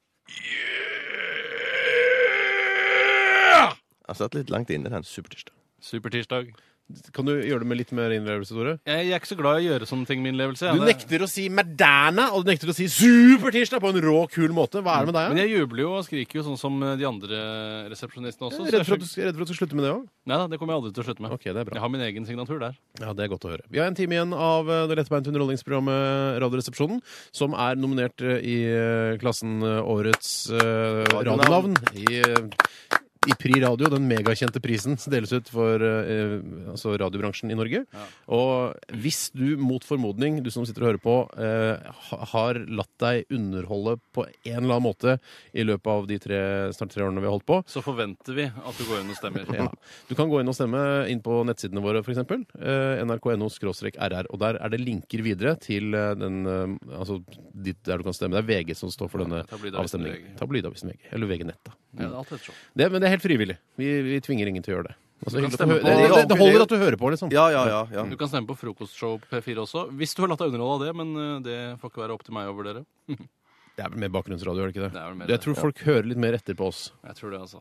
Yeah! Jeg satt litt langt inne den supertirsdag.
Supertirsdag.
Kan du gjøre det med litt mer innlevelse, Tore?
Jeg, jeg er ikke så glad i å gjøre sånne ting med innlevelse.
Du
jeg. Det-
nekter å si Madonna, og du nekter å si Supertirsdag på en rå, kul måte. Hva er det med deg?
Men
Ja?
jeg jubler jo og skriker jo sånn som de andre resepsjonistene også.
Jeg
så
er redd for,
jeg
at du, skal- redd for at du skal slutte med det òg?
Nei da, det kommer jeg aldri til å slutte med.
Ok, det er bra.
Jeg har min egen signatur der.
Ja, det er godt å høre. Vi har en time igjen av eh, det lettbeinte underholdningsprogrammet Radioresepsjonen, som er nominert eh, i eh, klassen eh, Årets eh, radionavn i, eh, i Pri Radio, den megakjente prisen som deles ut for eh, altså radiobransjen i Norge.
Ja.
Og hvis du mot formodning, du som sitter og hører på, eh, ha- har latt deg underholde på en eller annen måte i løpet av de tre, snart tre årene vi har holdt på,
Så forventer vi at du går inn og stemmer.
ja. Du kan gå inn og stemme inn på nettsidene våre, for eksempel. Eh, N R K N O skråstrek R R. Og der er det linker videre til eh, den eh, altså dit der du kan stemme. Det er V G som står for denne
Tabloidavisen
avstemningen.
V G.
Tabloidavisen V G. Eller V G Nett, da.
Ja, alt ettersom.
Det, men det er helt frivillig. Vi, vi tvinger ingen til å gjøre det. Altså,
Du kan
hyggelig at du
stemme
hø-
på-
det, det, det holder at du hører på, liksom.
Ja, ja, ja. ja.
Du kan stemme på frokostshow på P fire også, hvis du har latt deg underholde av det, men eh, det får ikke være opp til meg å vurdere.
Det er vel mer bakgrunnsradio, er det ikke det?
Det er vel mer
Jeg
det.
tror folk hører litt mer etter på oss.
Jeg tror det, altså.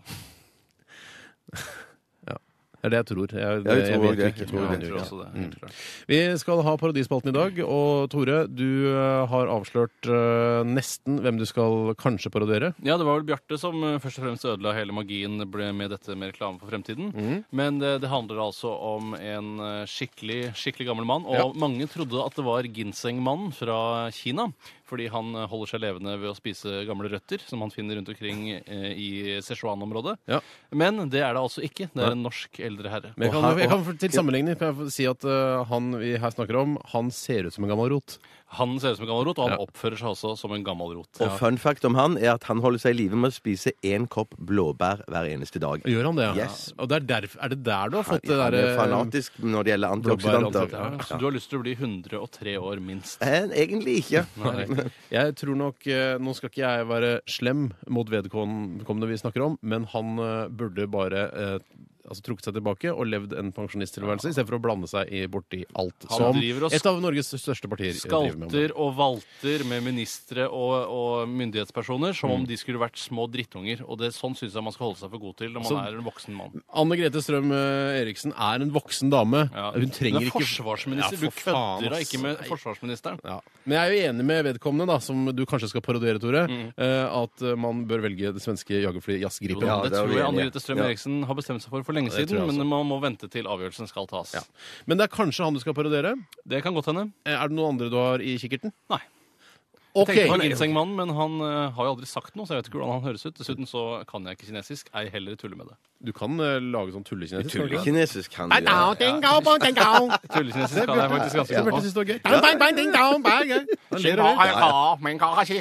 Det er det jeg tror. Jeg,
jeg
det,
tror
jeg vet
det.
jo ikke.
Jeg
Jeg
tror
tror
Jeg
det.
tror også det. Helt klart.
Vi skal ha Parodispalten i dag, og Tore, du eh, har avslørt eh, nesten hvem du skal kanskje parodiere.
Ja, det var vel Bjarte som eh, først og fremst ødela hele magien ble med dette med reklame for fremtiden.
Mhm.
Men det, det handler altså om en eh, skikkelig, skikkelig gammel mann, og
Ja.
mange trodde at det var ginsengmannen fra Kina. fordi han eh, holder seg levende ved å spise gamle røtter, som han finner rundt omkring eh, i Sichuan-området.
Ja.
Men det er det altså ikke. Det er en norsk eldre herre.
Men jeg kan, jeg kan til sammenligning kan jeg få si at uh, han vi her snakker om, han ser ut som en gammel rot.
Han ser ut som en gammel rot, og han
Ja.
oppfører seg også som en gammel rot.
Og fun fact om han er at han holder seg i live med å spise én kopp blåbær hver eneste dag.
Gjør han det? Ja?
Yes.
Og det er, derf, er det der du har fått det
Han er
der
fanatisk når det gjelder antioksidanter.
blåbær,
Ja, så du har lyst til å bli hundre og tre år minst.
Eh, Egentlig ikke.
Nei.
Jeg tror nok eh, Nå skal ikke jeg være slem mot vedkommende vi snakker om, men han eh, burde bare eh, altså trukket seg tilbake og levd en pensjonisttilværelse istedenfor å blande seg i borti alt
Han
som
driver og
et av Norges største partier eh, driver med.
Skalter og valter med ministre og, og myndighetspersoner som
Mm.
om de skulle vært små drittunger. Og det sånn syns jeg man skal holde seg for god til når man
Så-
er en voksen mann.
Anne Grete Strøm eh, Eriksen er en voksen dame.
Ja.
Hun trenger
Hun er
ikke
forsvarsminister.
Ja,
Du
for faen,
kødder da
ass.
ikke med
Nei.
forsvarsministeren.
Ja. Men jeg er jo enig med vedkommende, da, som du kanskje skal parodiere, Tore,
Mm.
eh, at eh, man bør velge det svenske jagerflyet Jazz
Jo,
Gripen.
da,
Ja,
det
det er
tror
vi
jeg
enige
Anne
i.
Grete Strøm
Ja.
Eriksen har bestemt seg for for lenge
det tror
siden,
jeg også.
men man må vente til avgjørelsen skal tas.
Ja. Men det er kanskje han du skal parodiere.
Det kan godt hende.
Eh, Er det noen andre du har i kikkerten?
Nei.
Ok.
Jeg tenkte på en Ginseng-mann, men han eh, har jo aldri sagt noe, så jeg vet ikke hvordan han høres ut. Dessuten så kan jeg ikke kinesisk, ei heller tulle med det.
Du kan eh, lage sånn tullekinesisk. kan du ikke?
Tullekinesisk kan du gjøre.
Tullekinesisk kan jeg faktisk ganske
Jeg
godt
burde
på.
synes det var gøy. Bang, bang, bang, ding, dong, bang, gøy. Da ler du litt.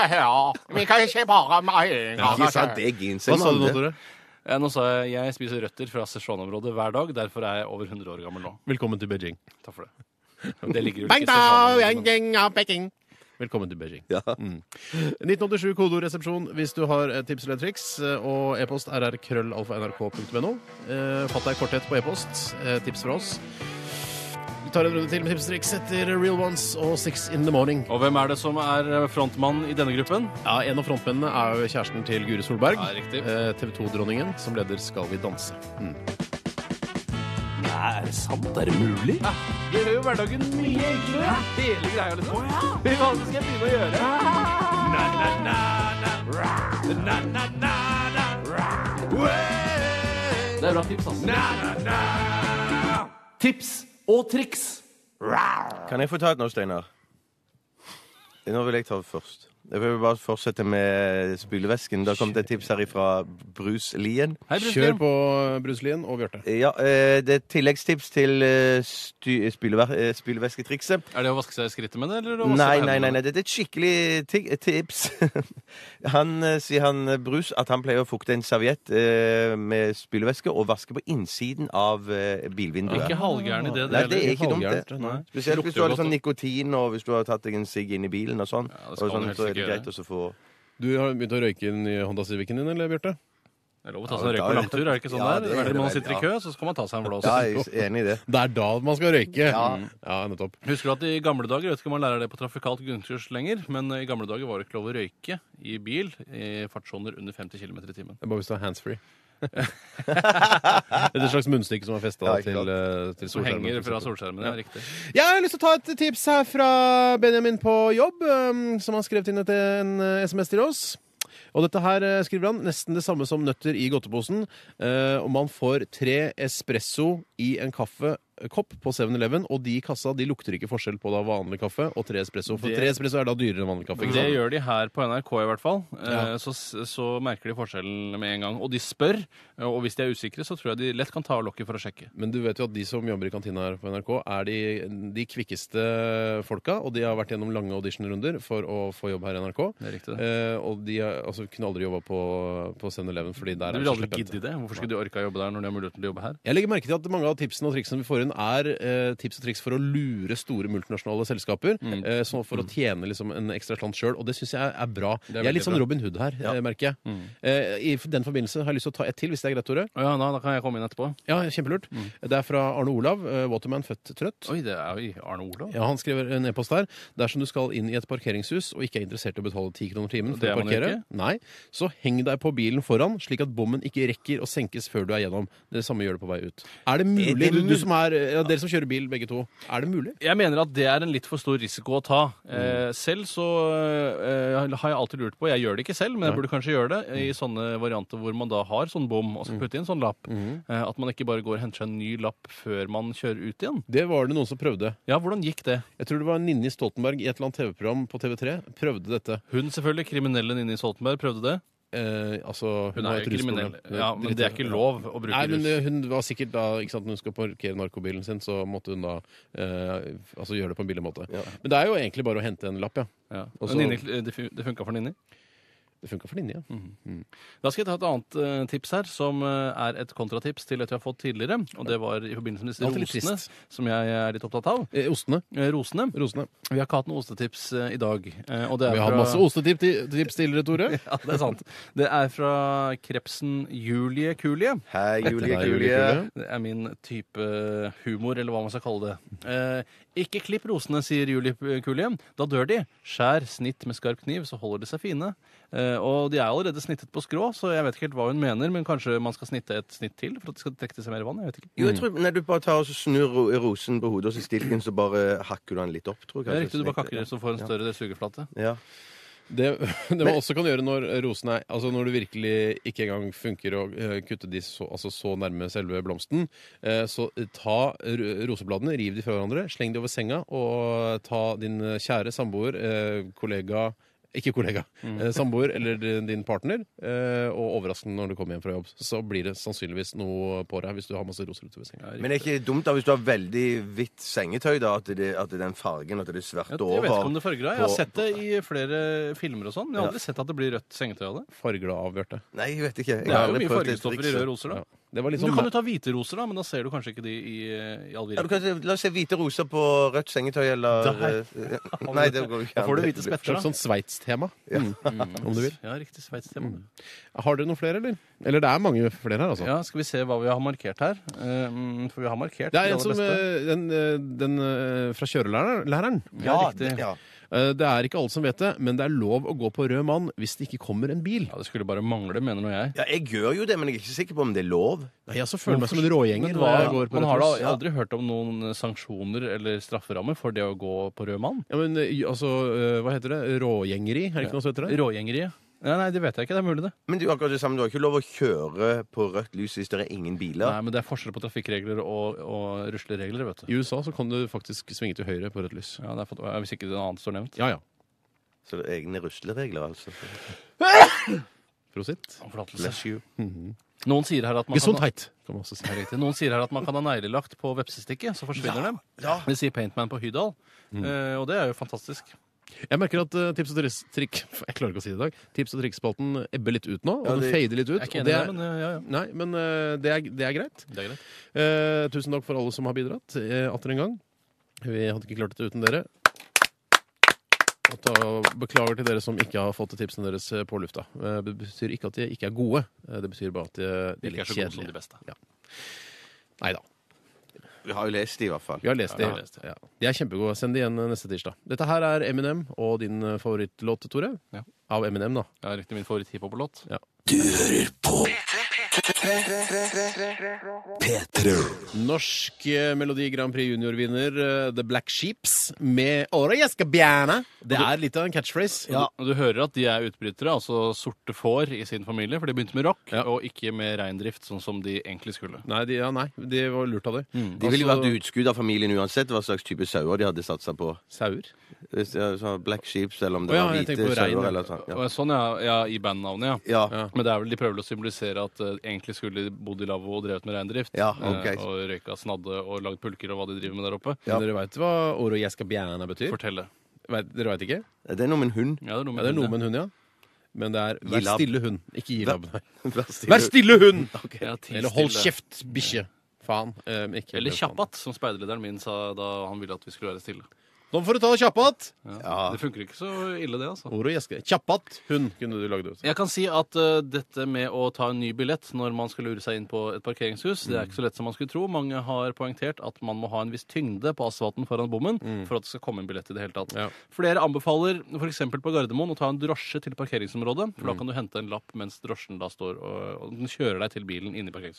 Ikke sant, det er ginseng.
Hva sa du nå,
mann, det.
Tore?
Ja, nå sa jeg jeg spiser røtter fra Sichuan-området hver dag. Derfor er jeg over hundre år gammel nå.
Velkommen til Beijing.
Takk for det. Det ligger jo
Bang,
ikke i
dong,
Sichuan-området,
yang,
men-
yang, ja, Peking. Velkommen til Beijing.
Ja.
Mm. nitten åttisju kodoresepsjon hvis du har et tips eller triks, og e-post r r krøllalfa n r k punktum n o. Eh, Fatt deg korthet på e-post. Eh, tips fra oss. Vi tar en runde til med tips og triks etter Real Ones og Six in the Morning.
Og hvem er det som er frontmann i denne gruppen?
Ja, En av frontmennene er jo kjæresten til Guri Solberg.
Ja, riktig.
Eh, T V to-dronningen, som leder Skal vi danse. Mm.
Nei, er det sant? Er det mulig?
Det gjør jo hverdagen mye enklere. Hele greia, liksom. Hva skal jeg begynne å gjøre? Det er bra tips, altså.
Tips og triks.
Kan jeg få ta et nå, Steinar? Nå vil jeg ta det først. Jeg vil bare fortsette med spylevesken. Det har kommet et tips her fra Bruce Lien.
Hei, Bruce
Kjør
Lee.
på Bruselien og Bjarte.
Ja, eh, det er et tilleggstips til eh, sty- spylever- eh, spylevæsketrikset.
Er det å vaske seg i skrittet med det, eller å vaske
Nei,
på
nei, nei,
hendene?
nei, det er et skikkelig ti- tips. Han eh, sier han eh, Bruce at han pleier å fukte en serviett eh, med spylevæske og vaske på innsiden av eh,
Jeg er
bilvinduet.
ikke halvgæren i det.
Nei, det er ikke dumt,
halvgærent,
det.
nei.
Spesielt
Det
hvis du har litt
lukter
sånn
jo
nikotin, og hvis du har tatt deg en sigg inn i bilen og sånn.
Ja, det
og
skal
sånn
man helst
så er
ikke
det
gjøre.
greit også å få
Du har begynt å røyke den nye Honda Civicen din, eller, Bjarte?
Det er lov å ta seg en røyk på langtur, er det ikke sånn
Ja,
der?
det
Det
er
er
det
når man
vel,
sitter i
ja.
kø, så skal man ta seg en blås.
Ja, jeg er enig i det.
Det er da man skal røyke.
Ja.
Ja, nettopp.
Husker du at i gamle dager, jeg vet ikke om man lærer det på trafikalt grunnkurs lenger, men i gamle dager var det ikke lov å røyke i bil i fartssoner under femti kilometer i timen.
Det er bare hvis du har handsfree. Et slags munnstykke som er festa
Ja, ikke
til,
sant.
eh, til
Som
solskjermen.
henger fra solskjermen, ja, riktig.
Jeg har lyst til å ta et tips her fra Benjamin på jobb, um, som har skrevet inn et, en eh, S M S til oss. Og dette her eh, skriver han nesten det samme som nøtter i godteposen. Eh, og man får tre espresso i en kaffekopp på seven eleven, og de i kassa de lukter ikke forskjell på da vanlig kaffe og tre espresso. For
Det-
tre espresso er da dyrere enn vanlig kaffe. Ikke
Det
sant?
gjør de her på N R K i hvert fall.
Ja.
Eh, Så, så merker de forskjellen med en gang. Og de spør, og hvis de er usikre, så tror jeg de lett kan ta av lokket for å sjekke.
Men du vet jo at de som jobber i kantina her på N R K, er de, de kvikkeste folka, og de har vært gjennom lange auditionrunder for å få jobb her i N R K.
Det er riktig det.
Eh, og de har, altså, kunne aldri jobba på, på seven eleven, fordi der
Du
er
vil
det så
aldri
slepphendt.
gidde det. Hvorfor skulle de orke å jobbe der når de har muligheten til å jobbe her?
Jeg legger merke til at mange av tipsene og triksene vi får inn, er eh, tips og triks for å lure store multinasjonale selskaper,
Mm.
eh, sånn for å tjene liksom, en ekstra slant sjøl, og det syns jeg er, er bra.
Det er
jeg er litt
veldig
sånn
bra.
Robin Hood her,
Ja.
eh, merker jeg.
Mm.
Eh, I den forbindelse har jeg lyst til å ta ett til, hvis det er greit, Tore.
Å ja, da, da kan jeg komme inn etterpå.
Ja, kjempelurt. Det er fra Arne Olav, eh, Waterman født trøtt.
Oi, det er jo Arne Olav.
Ja, Han skriver en e-post der. Dersom du skal inn i et parkeringshus og ikke er interessert i å betale ti kroner timen for
Det er
å
man jo
parkere,
ikke.
nei, så heng deg på bilen foran, slik at bommen ikke rekker å senkes før du er gjennom. Det samme gjør det på vei ut. Er det mulig,
det
du, du
mul-
som er ja, dere som kjører bil, begge to, er det mulig?
Jeg mener at det er en litt for stor risiko å ta. Eh, selv så eh, har jeg alltid lurt på, jeg gjør det ikke selv, men jeg burde kanskje gjøre det i sånne varianter hvor man da har sånn bom og skal putte inn sånn lapp. Eh, at man ikke bare går og henter seg en ny lapp før man kjører ut igjen.
Det var det noen som prøvde.
Ja, hvordan gikk det?
Jeg tror det var Ninni Stoltenberg i et eller annet T V-program på T V tre prøvde dette.
Hun selvfølgelig, kriminelle Ninni Stoltenberg, prøvde det.
Eh, altså,
Hun
var
er jo
et
kriminell.
rusproblem.
Ja, men det er ikke lov å bruke
Nei, men
rus.
hun var sikkert da, ikke sant, når hun skal parkere narkobilen sin, så måtte hun da eh, altså gjøre det på en billig måte. Men det er jo egentlig bare å hente en lapp, ja.
Ja.
Også-
Ninni, det fun- det funka for Ninni?
Det funka for Ninni, ja.
Da skal jeg ta et annet uh, tips her, som uh, er et kontratips til et vi har fått tidligere. Og det var i forbindelse med disse
Alltid litt
rosene,
trist.
som jeg er litt opptatt av.
Eh, ostene.
Eh, rosene.
Rosene.
Vi har ikke hatt noen ostetips uh, i dag. Uh, og det er
Vi har
fra...
masse ostetips ti- tips tidligere, Tore.
Ja, det er sant. Det er fra krepsen Julie Kulie.
Hei, Julie
Hei, Julie
Kulie.
Kulie.
Det er min type humor, eller hva man skal kalle det. Eh, ikke klipp rosene, sier Julie Kulie. Da dør de. Skjær snitt med skarp kniv, så holder de seg fine. Eh, og de er allerede snittet på skrå, så jeg vet ikke helt hva hun mener, men kanskje man skal snitte et snitt til for at det skal trekke til seg mer vann? Jeg vet ikke.
Jo, jeg tror, Når du bare tar og så snur ro- rosen på hodet og så stilken, så bare hakker du den litt opp, tror jeg.
Det er
kanskje.
riktig, du bare kakker det, så får en større sugeflate.
Ja.
Det, det man også kan gjøre når rosene er Altså når det virkelig ikke engang funker å eh, kutte de så, altså så nærme selve blomsten, eh, så ta ro- rosebladene, riv de fra hverandre, sleng de over senga, og ta din kjære samboer, eh, kollega Ikke kollega. Eh, samboer eller din din partner, eh, og overrask den når du kommer hjem fra jobb. Så blir det sannsynligvis noe på deg hvis du har masse roser utover senga.
Men det er ikke dumt da hvis du har veldig hvitt sengetøy, da, at det, at det er den fargen, at det er svart
Jeg,
over.
jeg vet ikke om det farger av. Jeg har
på-
sett det i flere filmer og sånn. Jeg har aldri sett at det blir rødt sengetøy av det.
Fargla av, Bjarte.
Nei, jeg vet ikke. Jeg
Det
har
er jo
aldri
mye
prøvd det
fargestoffer i
trikset.
røde roser, da.
Ja. Det var litt
Du
sånn
kan jo ta hvite roser, da, men da ser du kanskje ikke de i, i all
Ja, du kan,
virkelighet.
se- la oss se hvite roser på rødt sengetøy, eller
Der.
eh, Nei, det går jo ikke
Da
an.
får du hvite spetter,
slags
da.
sånn Sveits-tema, om du vil.
Ja, riktig Sveits-tema.
Har dere noen flere, eller? Eller det er mange flere her, altså.
Ja, skal vi se hva vi har markert her. Um, for vi har markert
Det er en
aller
som
beste.
eh, Den, eh, den eh, fra kjørelæreren. læreren.
Ja,
Ja,
riktig.
det- ja.
Eh, Det er ikke alle som vet det, men det er lov å gå på rød mann hvis det ikke kommer en bil.
Ja, det skulle bare mangle, mener nå jeg.
ja, jeg gjør jo det, men jeg er ikke sikker på om det er lov.
Nei, Jeg også føler meg som en rågjenger
Men
når
hva,
jeg går på
man
rødt
har da
lys.
aldri hørt om noen sanksjoner eller strafferammer for det å gå på rød mann?
Ja, men eh, altså, eh, hva heter det? Rågjengeri? Er det ikke noe som heter det?
Rågjengeriet? Nei, nei, det vet jeg ikke. Det er mulig, det.
Men det er jo akkurat det samme. Du har ikke lov å kjøre på rødt lys hvis det er ingen biler.
Nei, men det er forskjell på trafikkregler og, og rusleregler, vet du.
I U S A så kan du faktisk svinge til høyre på rødt lys.
Ja, det er for, ja, hvis ikke det annet står nevnt.
Ja, ja.
Så det er egne rusleregler, altså.
Prosit.
Forlatelse.
Bless you.
Noen sier her at man kan,
Gesundheit, kan man også si.
Ja, riktig. Noen sier her at man kan ha neglelagt på vepsestikket, så forsvinner dem.
Ja.
Det sier Paintman på Hydal. Eh, og det er jo fantastisk.
Jeg merker at uh, tips og tris- trikk Jeg klarer ikke å si det i dag. Tips og trikkspalten ebber litt ut nå, og
Ja,
den
det-
fader litt ut.
Jeg er ikke
og
enig
det
i
er,
det, men eh, ja, ja.
nei, men uh, det, er, det er greit.
Det er greit.
Eh, tusen takk for alle som har bidratt uh, atter en gang. Vi hadde ikke klart dette uten dere. Og ta, beklager til dere som ikke har fått tipsene deres eh, på lufta. Eh, Det betyr ikke at de ikke er gode. Eh, Det betyr bare at de, de er
Ikke er
litt
så gode som de
kjedelige.
beste.
Nei da.
Vi har jo lest det, i hvert fall.
Vi har lest de.
Ja, vi har lest
Ja. De er kjempegode. Send de igjen eh, neste tirsdag. Dette her er Eminem og din eh, favorittlåt, Tore.
Ja.
Av Eminem, da.
Ja, riktig min favoritt-hiphop-låt.
Ja.
Du hører på P tre.
Norsk eh, Melodi Grand Prix Junior-vinner eh, The Black Sheeps med Ora Jescabiana. Det er litt av en catchphrase.
Ja. Og du hører at de er utbrytere, altså sorte får i sin familie, for de begynte med rock,
Ja.
og ikke med reindrift, sånn som de egentlig skulle.
Nei, de, ja, nei, de var lurt av det.
De ville jo
Altså,
vært utskudd av familien uansett hva slags type sauer de hadde satsa på.
Sauer.
Hvis det er sånn Black Sheeps, eller om det
Å ja,
var
jeg
hvite
tenker på rein,
sauer.
ja.
Eller sånn.
Og
Ja.
sånn, ja, ja i bandnavnet, ja.
Ja.
Ja.
Men det er vel, de prøver vel å symbolisere at uh, egentlig skulle de bodd i lavvo og drevet med reindrift.
Ja, ok.
eh, og røyka snadde og lagd pulker og hva de driver med der oppe.
Ja.
Men dere veit hva Ora Jescabiana betyr?
Fortelle.
Vet, dere veit ikke?
Det er noe med en hund.
Ja, det er noe
Ja,
med
det er noe
det.
med en hund, ja. Men det er
Gi
vær
labb.
stille hund, ikke gi labb. nei.
Vær stille.
Vær stille hund!
Ja, ti
Eller hold
stille.
kjeft, bikkje. Faen. Eh, ikke
Eller kjappat, som speiderlederen min sa da han ville at vi skulle være stille.
Nå får du ta kjappat!
Ja.
Ja.
Det funker ikke så ille, det, altså.
Ora Jeska. Kjappat hund kunne du lagd ut.
Jeg kan si at uh, dette med å ta en ny billett når man skal lure seg inn på et parkeringshus, det er ikke så lett som man skulle tro. Mange har poengtert at man må ha en viss tyngde på asfalten foran bommen for at det skal komme en billett i det hele tatt.
Ja.
Flere anbefaler f.eks. på Gardermoen å ta en drosje til parkeringsområdet, for da kan du hente en lapp mens drosjen da står og, og den kjører deg til bilen inne i parkeringshuset.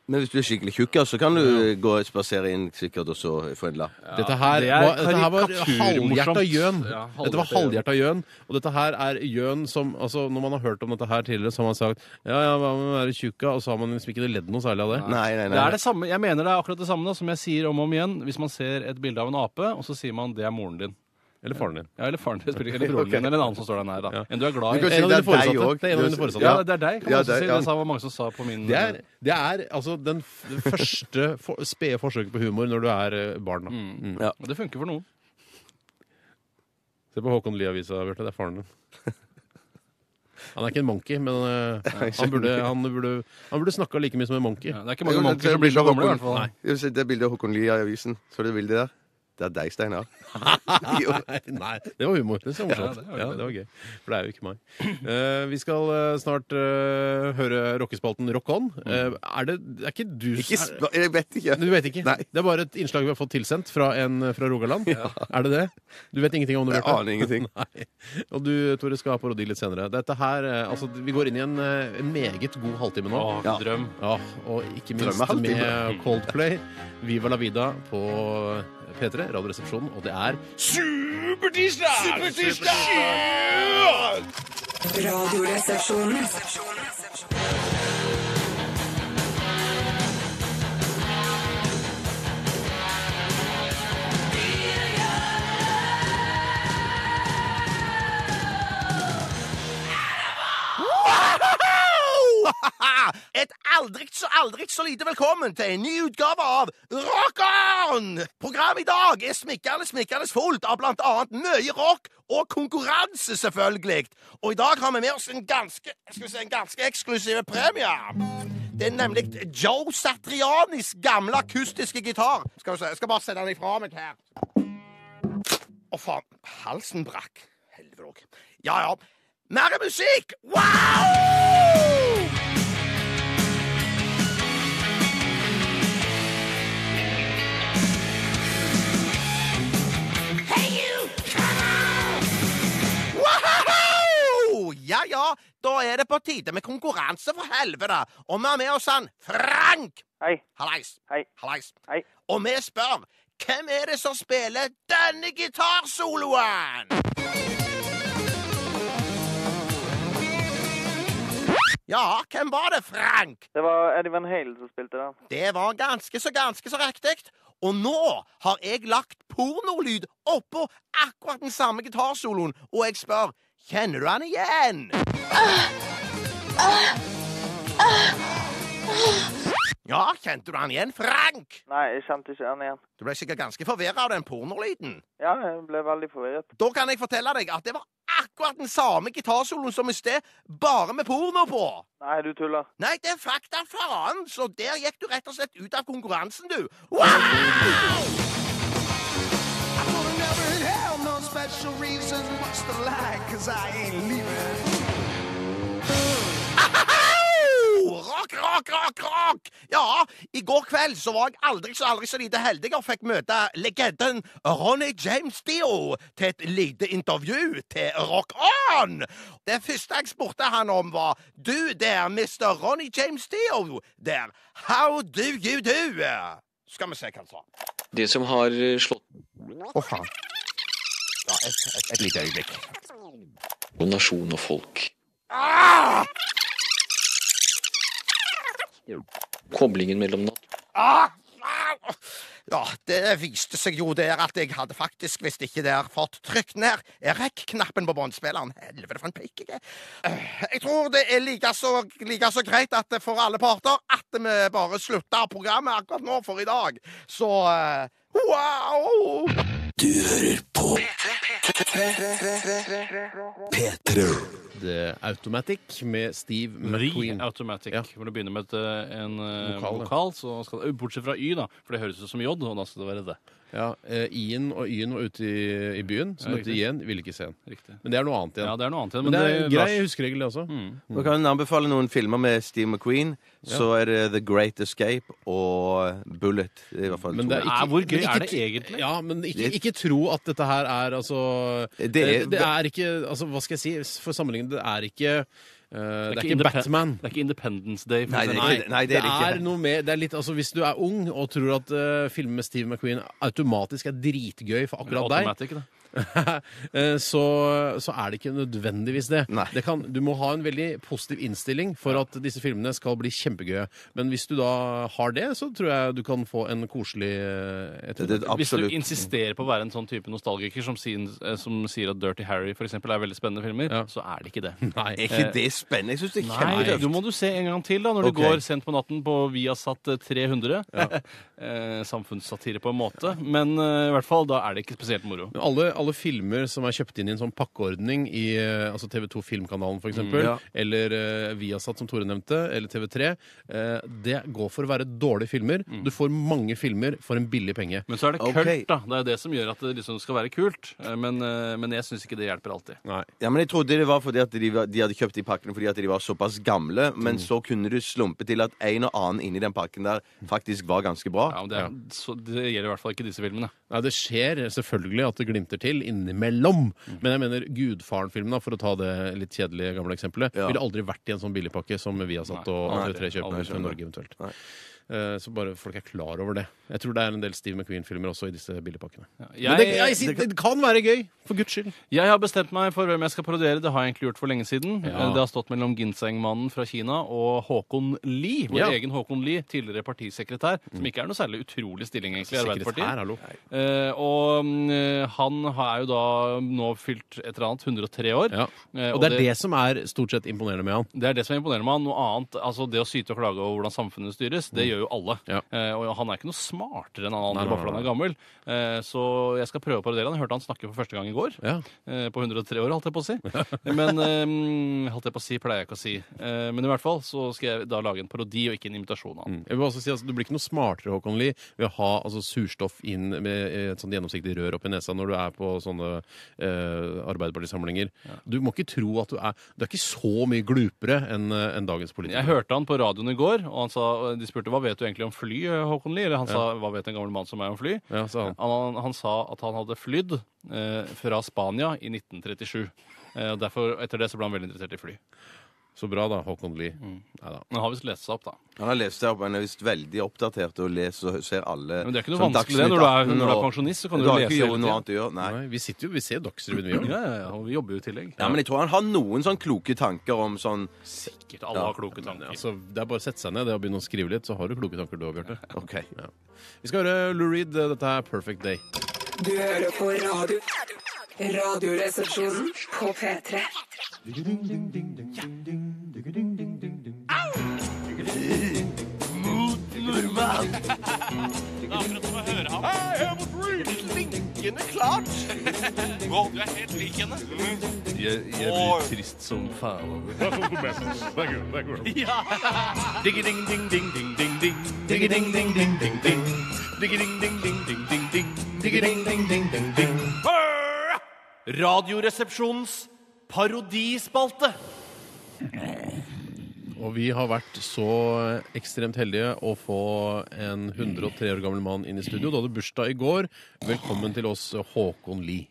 Men hvis du er skikkelig tjukk, så kan du gå og spasere inn sikkert og så få en lapp.
Ja, dette her
det er
var, dette her var
karikaturmorsomt.
halvhjerta gjøn.
Ja,
Dette var halvhjerta gjøn. Og dette her er gjøn som altså, når man har hørt om dette her tidligere, så har man sagt ja, ja, hva med å være tjukka? Og så har man liksom ikke ledd noe særlig av det.
Nei, nei, nei.
Det er det samme. Jeg mener det er akkurat det samme da, som jeg sier om og om igjen. Hvis man ser et bilde av en ape, og så sier man det er moren din.
Eller faren din.
Ja, eller faren din, eller broren din, eller en annen som står der nær, da.
Ja.
En du er glad i.
Du kan si
En av
det
dine
er deg
foresatte.
også.
Det er en av dine foresatte.
Ja, det er deg, kan man
Ja,
også
det-
si.
ja.
Det sa mange som sa på min...
Det er, det er altså den f første for, spede forsøket på humor når du er eh, barn. Da.
Mm.
Ja.
Og det funker for noen.
Se på Håkon Lie-avisa, Bjarte. Det er faren din. Han er ikke en monkey, men eh, han burde, han burde, han burde snakka like mye som en monkey.
Ja, det er ikke mange monker som blir så gamle, i hvert fall.
Nei.
Jo, se, det bildet av Håkon Lie i avisen. Så du det bildet der? Det er deg, Steinar. Jo.
Nei, nei, det var humor. Det var morsomt.
Ja, det var
Ja,
gøy.
det var gøy. For det er jo ikke meg. Eh, vi skal eh, snart eh, høre rockespalten Rock On. Eh, er det det er ikke du
Ikke
er,
sp- Jeg vet ikke.
Du vet ikke?
Nei.
Det er bare et innslag vi har fått tilsendt fra en fra Rogaland. Er det det? Du vet ingenting om det?
Jeg
Bjarte?
aner ingenting.
Nei. Og du, Tore, skal ha parodi litt senere. Dette her, eh, altså, Vi går inn i en, eh, en meget god halvtime nå.
Åh,
Ja.
drøm.
Ja, og ikke minst
Drømmehalvtime.
med Coldplay. Viva la vida på P tre, Radioresepsjonen, og det er Supertirsdag!
Radioresepsjonen.
Et aldri så, aldri så lite velkommen til en ny utgave av Rock On! Programmet i dag er smikkende, smikkende fullt av blant annet mye rock og konkurranse, selvfølgelig. Og i dag har vi med oss en ganske, skal vi si, en ganske eksklusiv premie. Det er nemlig Joe Satrianis gamle akustiske gitar. Skal vi se, jeg skal bare sette den ifra meg her. Å, faen. Halsen brakk. Helvete òg. Ja, ja. Mer musikk! Wow! Wow! Ja, ja, da er det på tide med konkurranse, for helvete. Og vi har med oss han Frank.
Hei.
Hallais.
Hei.
Hallais.
Hei.
Og vi spør, hvem er det som spiller denne gitarsoloen? Ja, hvem var det, Frank?
Det var Eddie Van Halen som spilte den.
Det var ganske så ganske så riktig. Og nå har jeg lagt pornolyd oppå akkurat den samme gitarsoloen, og jeg spør, kjenner du han igjen? Ja, kjente du han igjen, Frank?
Nei, jeg kjente ikke den igjen.
Du ble sikkert ganske forvirret av den pornolyden.
Ja, jeg ble veldig forvirret.
Da kan jeg fortelle deg at det var akkurat den samme gitarsoloen som i sted, bare med porno på.
Nei, du tuller.
Nei, det er fakta faen, så der gikk du rett og slett ut av konkurransen, du. Wow! Rock, rock, rock, rock! Ja, i går kveld så var jeg aldri så aldri så lite heldig og fikk møte legenden Ronny James Dio til et lite intervju til Rock On. Det første jeg spurte han om var, du der, mister Ronny James Dio, der, how do you do? Skal vi se hva han sa.
Det som har slått
Å, oh, faen. Ja, et, et, et lite øyeblikk.
på nasjon og folk.
Ah!
Koblingen mellom natt
Ah! Ah! Ja, det viste seg jo der at jeg hadde faktisk, hvis ikke der, fått trykt ned rekk-knappen på båndspilleren. Helvete for en peik jeg er. Eh, Jeg tror det er like så, like så greit at for alle parter at vi bare slutter programmet akkurat nå for i dag. Så eh, wow!
Du hører på P tre.
The Automatic med Steve McQueen.
Re-automatic.
Ja.
Hvor du begynner med et, eh, en eh,
Vokal, ja.
vokal, så skal, bortsett fra Y, da, for det høres ut som J, og da skal det være det.
Ja, eh, I-en og Y-en var ute i, i byen, så
Ja,
møtte
riktig.
I-en, ville ikke se den.
Riktig.
Men det er noe annet igjen.
Ja, det er noe annet igjen.
Men det er grei
Lars-
huskeregel, det også.
Mm.
Nå kan jeg anbefale noen filmer med Steve McQueen. Så er det The Great Escape og Bullet. Det er i hvert fall
Men
to.
det er ikke,
Nei, hvor gøy
men ikke
er det
tr-
egentlig?
Ja, men ikke, ikke tro at dette her er altså
Det er-
det er ikke altså, hva skal jeg si, for sammenligning, det er ikke det er
ikke
ikke
independ-
Batman.
Det er ikke Independence Day. For
Nei, det er
eksempel.
ikke det. Nei, det er det ikke.
er noe med, det er litt, altså Hvis du er ung og tror at uh, filmer med Steve McQueen automatisk er dritgøy for akkurat deg,
Automatic, da.
eh, så, så er det ikke nødvendigvis det.
Nei.
det kan, du må ha en veldig positiv innstilling for at disse filmene skal bli kjempegøye. Men hvis du da har det, så tror jeg du kan få en koselig eh,
Det, det,
Hvis du
absolutt.
insisterer på å være en sånn type nostalgiker som sier, eh, som sier at Dirty Harry for eksempel, er veldig spennende filmer,
Ja.
så er det ikke det.
Nei.
Er ikke det spennende? Jeg syns det er
Nei,
kjempetøft.
du må du se en gang til da, når
Ok.
du går sent på natten på Viasat tre hundre. eh, samfunnssatire på en måte. Men eh, i hvert fall, da er det ikke spesielt moro.
Men Alle, alle filmer som er kjøpt inn i en sånn pakkeordning i eh, altså T V to Filmkanalen for eksempel,
ja.
eller eh, Viasat som Tore nevnte, eller T V tre, eh, det går for å være dårlige filmer. Du får mange filmer for en billig penge.
Men så er det
Ok.
kult, da. Det er det som gjør at det liksom skal være kult. Eh, Men, eh, men jeg syns ikke det hjelper alltid.
Nei.
Ja, men jeg trodde det var fordi at de, var, de hadde kjøpt de pakkene fordi at de var såpass gamle, men så kunne du slumpe til at en og annen inni den pakken der faktisk var ganske bra.
Ja, men det, er, så, det gjelder i hvert fall ikke disse filmene.
Nei, Det skjer selvfølgelig at det glimter til innimellom. Men jeg mener Gudfaren-filmen, for å ta det litt kjedelige gamle eksempelet,
Ja.
ville aldri vært i en sånn billigpakke som Viasat
Nei,
og
aldri.
T V tre kjøper
Aldri,
til Norge eventuelt.
Nei.
Eh, Så bare folk er klar over det. Jeg tror det er en del Steve McQueen-filmer også i disse billigpakkene.
Jeg,
Men det, jeg, sier- det kan være gøy, for guds skyld.
Jeg har bestemt meg for hvem jeg skal parodiere. Det har jeg egentlig gjort for lenge siden.
Ja.
Det har stått mellom Ginseng-mannen fra Kina og Håkon Lie. Vår
Ja.
egen Håkon Lie, tidligere partisekretær, som ikke er noe særlig utrolig stilling egentlig i Arbeiderpartiet.
Sekretær, hallo.
Eh, og mm, han er jo da nå fylt et eller annet, hundre og tre år.
Ja.
Eh,
Og det er det som er stort sett imponerende med han.
Det er det som imponerer meg. Noe annet, altså det å syte og klage over hvordan samfunnet styres, det gjør jo alle.
Ja.
Eh, og han er ikke noe smartere enn han andre,
Nei, nei,
bare fordi han er gammel. Eh, så jeg skal prøve å parodiere han. Jeg hørte han snakke for første gang i går.
Ja.
Eh, på hundre og tre år, holdt jeg på å si. Men eh, holdt jeg på å si, pleier jeg ikke å si. Eh, men i hvert fall så skal jeg da lage en parodi og ikke en imitasjon av han.
Jeg vil også si altså, Du blir ikke noe smartere, Håkon Lie, ved å ha altså, surstoff inn med et sånt gjennomsiktig rør opp i nesa når du er på sånne eh, Arbeiderpartisamlinger. Du må ikke tro at du er Du er ikke så mye glupere enn eh, enn dagens politikere.
Jeg hørte han på radioen i går, og han sa, de spurte hva vet du egentlig om fly, Håkon Lie? Eller han sa hva vet en gammel mann som er om fly?
Ja, sa han.
Han, han sa at han hadde flydd eh, fra Spania i nitten trettisju. Eh, og derfor, etter det så ble han veldig interessert i fly.
Så bra, da, Håkon Lie. Neida.
Men han har visst lest seg opp, da.
Han har lest det opp, han er visst veldig oppdatert og leser og ser alle.
Men det er ikke noe
sånn
vanskelig det. Når du er,
Dagsnytt
når du er
og-
pensjonist, så kan du,
Du har
lese
ikke
hele
gjort noe
tiden.
annet å gjøre, nei.
Nei, vi sitter jo, vi ser Dagsrevyen, vi òg.
Ja, ja, ja, og vi jobber jo i tillegg.
Ja, men jeg tror han har noen sånn kloke tanker om sånn
Sikkert alle har kloke tanker.
Altså, det er bare å sette seg ned det og begynne å skrive litt, så har du kloke tanker du òg, Bjarte.
OK.
Ja. Vi skal høre Lou Reed. Dette er Perfect Day.
Du hører på radio. Radioresepsjonen på P tre.
Jeg, jeg blir trist som faen.
Radioresepsjonens parodispalte.
Og vi har vært så ekstremt heldige å få en hundre og tre år gammel mann inn i studio. Du hadde bursdag i går. Velkommen til oss, Håkon Lie.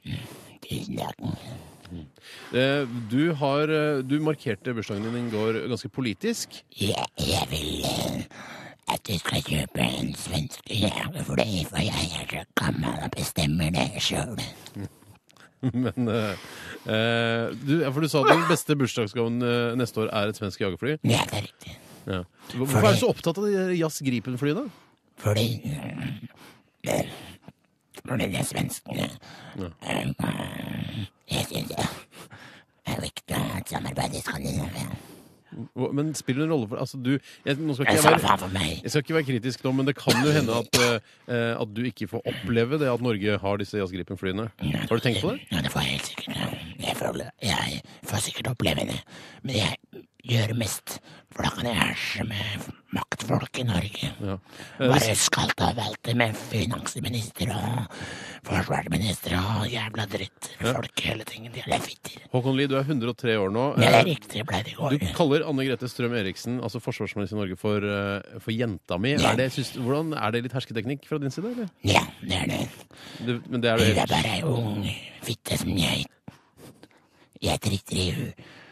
Eh, Du, har, eh, du markerte bursdagen din i går ganske politisk.
Ja, jeg vil eh, at du skal kjøpe en svensk jagerfly, for jeg er så gammel og bestemmer det sjøl.
Men eh, eh, du, ja, for du sa at den beste bursdagsgaven eh, neste år er et svensk jagerfly.
Ja, det er riktig.
Ja. Hvorfor er du så opptatt av de Jazz Gripen-flyene?
Fordi eh, Fordi det er svenskene. Eh, Jeg syns det er viktig å ha et samarbeid i Skandinavia.
Hvor- Men spiller det en rolle for altså, du, jeg, nå skal
Det
ikke
er
jeg,
samme
være,
faen for meg.
jeg skal ikke være kritisk nå, men det kan jo hende at, eh, at du ikke får oppleve det at Norge har disse Jazz Gripen-flyene. Har du tenkt på det?
Ja, det får jeg helt sikkert. ja. Jeg får, jeg får sikkert oppleve det. Men jeg gjør mest, for da kan jeg herse med maktfolk i Norge.
Ja.
Bare skalte og velte med finansminister og forsvarsminister og jævla drittfolk hele tingen. De er fitter.
Håkon Lie, du er hundre og tre år nå.
Ja, det er
Eh,
riktig, ble det i
Du
går.
kaller Anne Grete Strøm Eriksen, altså forsvarsminister i Norge, for, eh, for jenta mi.
Ja.
Er det, syns, hvordan, er det litt hersketeknikk fra din side, eller?
Ja, det er det.
Det, men det er
Hun
det
er bare ei ung fitte som jeg Jeg driter i hun.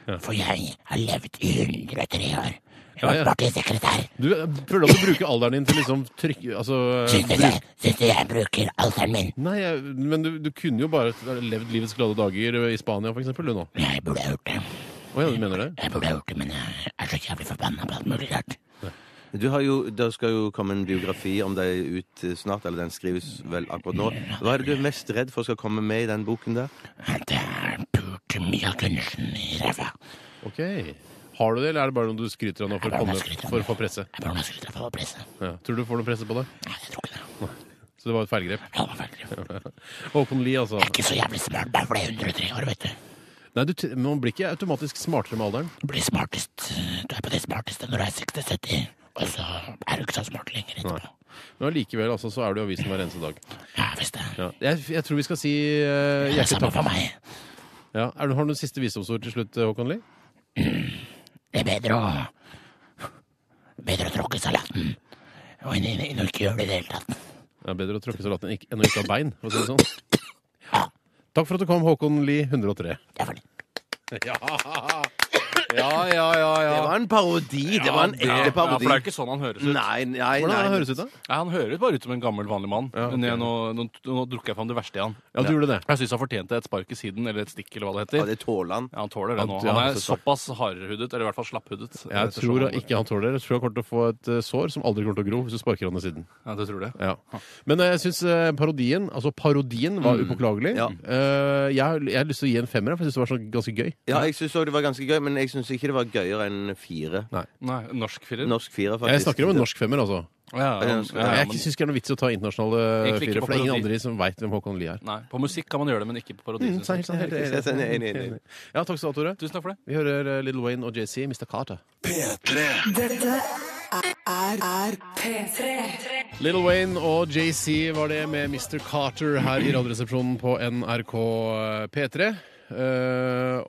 For jeg har levd i hundre og tre år.
Ja, ja.
Partisekretær.
Du føler at du bruker alderen din til liksom trykk... Altså,
Syns du det? Syns du jeg bruker alderen min?
Nei, jeg, men du, du kunne jo bare levd livets glade dager i Spania, for eksempel, du nå.
Jeg burde ha gjort det.
Å ja, du mener det?
Jeg burde ha gjort det, men jeg er så jævlig forbanna på alt mulig rart.
Du har jo, Det skal jo komme en biografi om deg ut snart, eller den skrives vel akkurat nå. Hva er det du er mest redd for skal komme med i den boken der?
Det er pult Mia Gundersen i ræva.
Ok. Har du det, eller er det bare noe du skryter av nå for, komme, for å få presse?
Jeg bare skryter av for å få presse.
Ja. Tror du du får noe presse på det?
Nei, jeg tror ikke det.
Så det var et feilgrep?
Ja, det var feilgrep.
Håkon Lie, altså.
Jeg er ikke så jævlig smart bare fordi jeg er hundre og tre år, vet du.
Nei, du, man blir ikke automatisk smartere med alderen.
Du blir smartest. Du er på det smarteste når du er seksti sytti, og så er du ikke så smart lenger etterpå.
Nei. Men allikevel, altså, så er du i avisen hver eneste dag.
Ja, visst det.
Ja. Jeg, jeg tror vi skal si uh, hjertelig takk.
For meg.
Ja. Er du, har du noen siste visdomsord til slutt, Håkon Lie?
Det er bedre å bedre å tråkke salaten og enn å ikke gjøre det i det hele tatt.
Det er bedre å tråkke salaten enn å ikke ha bein, for å si det sånn. Ja. Takk for at du kom, Håkon Lie, hundre og tre.
Det er for det.
Ja. Ja, ja, ja, ja.
Det var en parodi. Det var en
Ja,
ekte
ja, for
parodi.
det er ikke sånn han høres ut.
Nei, nei,
Hvordan
nei.
han høres ut da?
Nei, Han høres bare ut som en gammel, vanlig mann.
Ja, ok.
Men jeg, nå, nå, nå drukker jeg fram det verste i han.
Ja, du gjorde det.
Jeg syns han fortjente et spark i siden, eller et stikk, eller hva det
Ja,
heter.
det tåler han.
Ja, Han tåler det nå.
Ja,
Han er
så
såpass hardhudet, eller i hvert fall slapphudet.
Jeg tror ikke han tåler det. Jeg tror han kommer til å få et uh, sår som aldri kommer til å gro hvis du sparker han i siden.
Ja, det tror du.
Ja. Men uh, jeg syns uh, parodien, altså parodien var upåklagelig.
Ja.
Uh, jeg, jeg har lyst til å gi en femmer, for jeg syns det var så ganske gøy.
Ja, jeg syns òg det var ganske gøy, men jeg syns ikke det var gøyere enn fire.
Nei.
Nei, norsk firer.
Norsk fire, faktisk.
Jeg snakker om en norsk femmer, altså.
Ja, ja, ja,
Jeg
ja,
syns ikke det er noe vits i å ta internasjonale
Egentlig ikke
firer,
på
for det er ingen
parodi.
andre som veit hvem Håkon Lie er.
Nei, på musikk kan man gjøre det, men ikke på parodi.
Mm,
synes jeg.
helt, helt, helt,
Enig, enig, enig.
Ja, takk skal du ha, Tore.
Tusen takk for det.
Vi hører uh, Lil Wayne og J C, mister Carter.
P tre.
Dette er, er, er P tre.
Lil Wayne og J C var det med mister Carter her i Radioresepsjonen på N R K P tre. Uh,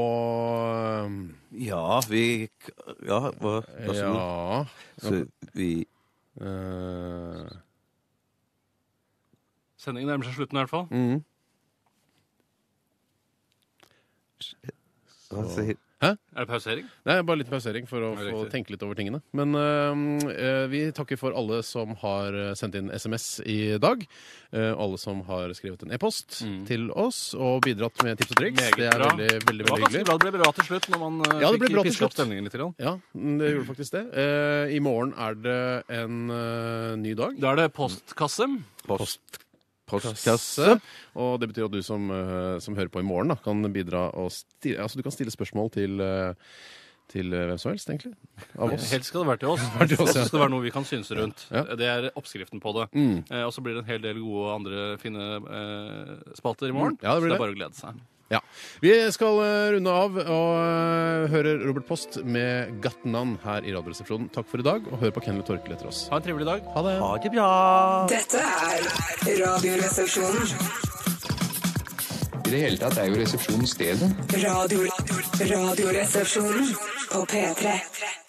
og
Ja, vi Ja, hva, vær så god.
Ja
Så vi
uh,
Sendingen nærmer seg slutten i hvert fall.
mm.
hva sier-
Er det pausering?
Nei, bare litt pausering for å
Ja,
få
riktig.
tenke litt over tingene. Men øh, øh, vi takker for alle som har sendt inn S M S i dag. Øh, alle som har skrevet en e-post
Mm.
til oss og bidratt med tips og triks.
Meget
det er
bra.
veldig, veldig,
Det var
veldig
ganske
hyggelig.
bra. Det ble bra til slutt når man uh,
Ja, det ble
fikk
bra til
piske opp
slutt.
stemningen litt. Grann.
Ja, det gjorde faktisk det. Eh, I morgen er det en øh, ny dag.
Da er det postkasse.
Post.
Postkasse. Og det betyr at du som, øh, som hører på i morgen, da, kan bidra og stille, altså du kan stille spørsmål til øh, til hvem som helst, egentlig. Av oss.
Helst skal det være til oss.
til oss, ja.
Så skal det være noe vi kan synse rundt.
Ja.
Det er oppskriften på det.
Mm.
Eh, og så blir det en hel del gode andre fine eh, spalter i morgen.
Mm. Ja, det blir
så det
det.
er bare å glede seg.
Ja. Vi skal uh, runde av og uh, høre Robert Post med Gatnan her i Radioresepsjonen. Takk for i dag, og hør på Kenneth Torkel etter oss.
Ha en trivelig dag.
Ha det.
Ha det bra!
Dette er Radioresepsjonen.
I det hele tatt er jo resepsjonen stedet.
Radio, Radioresepsjonen på P tre.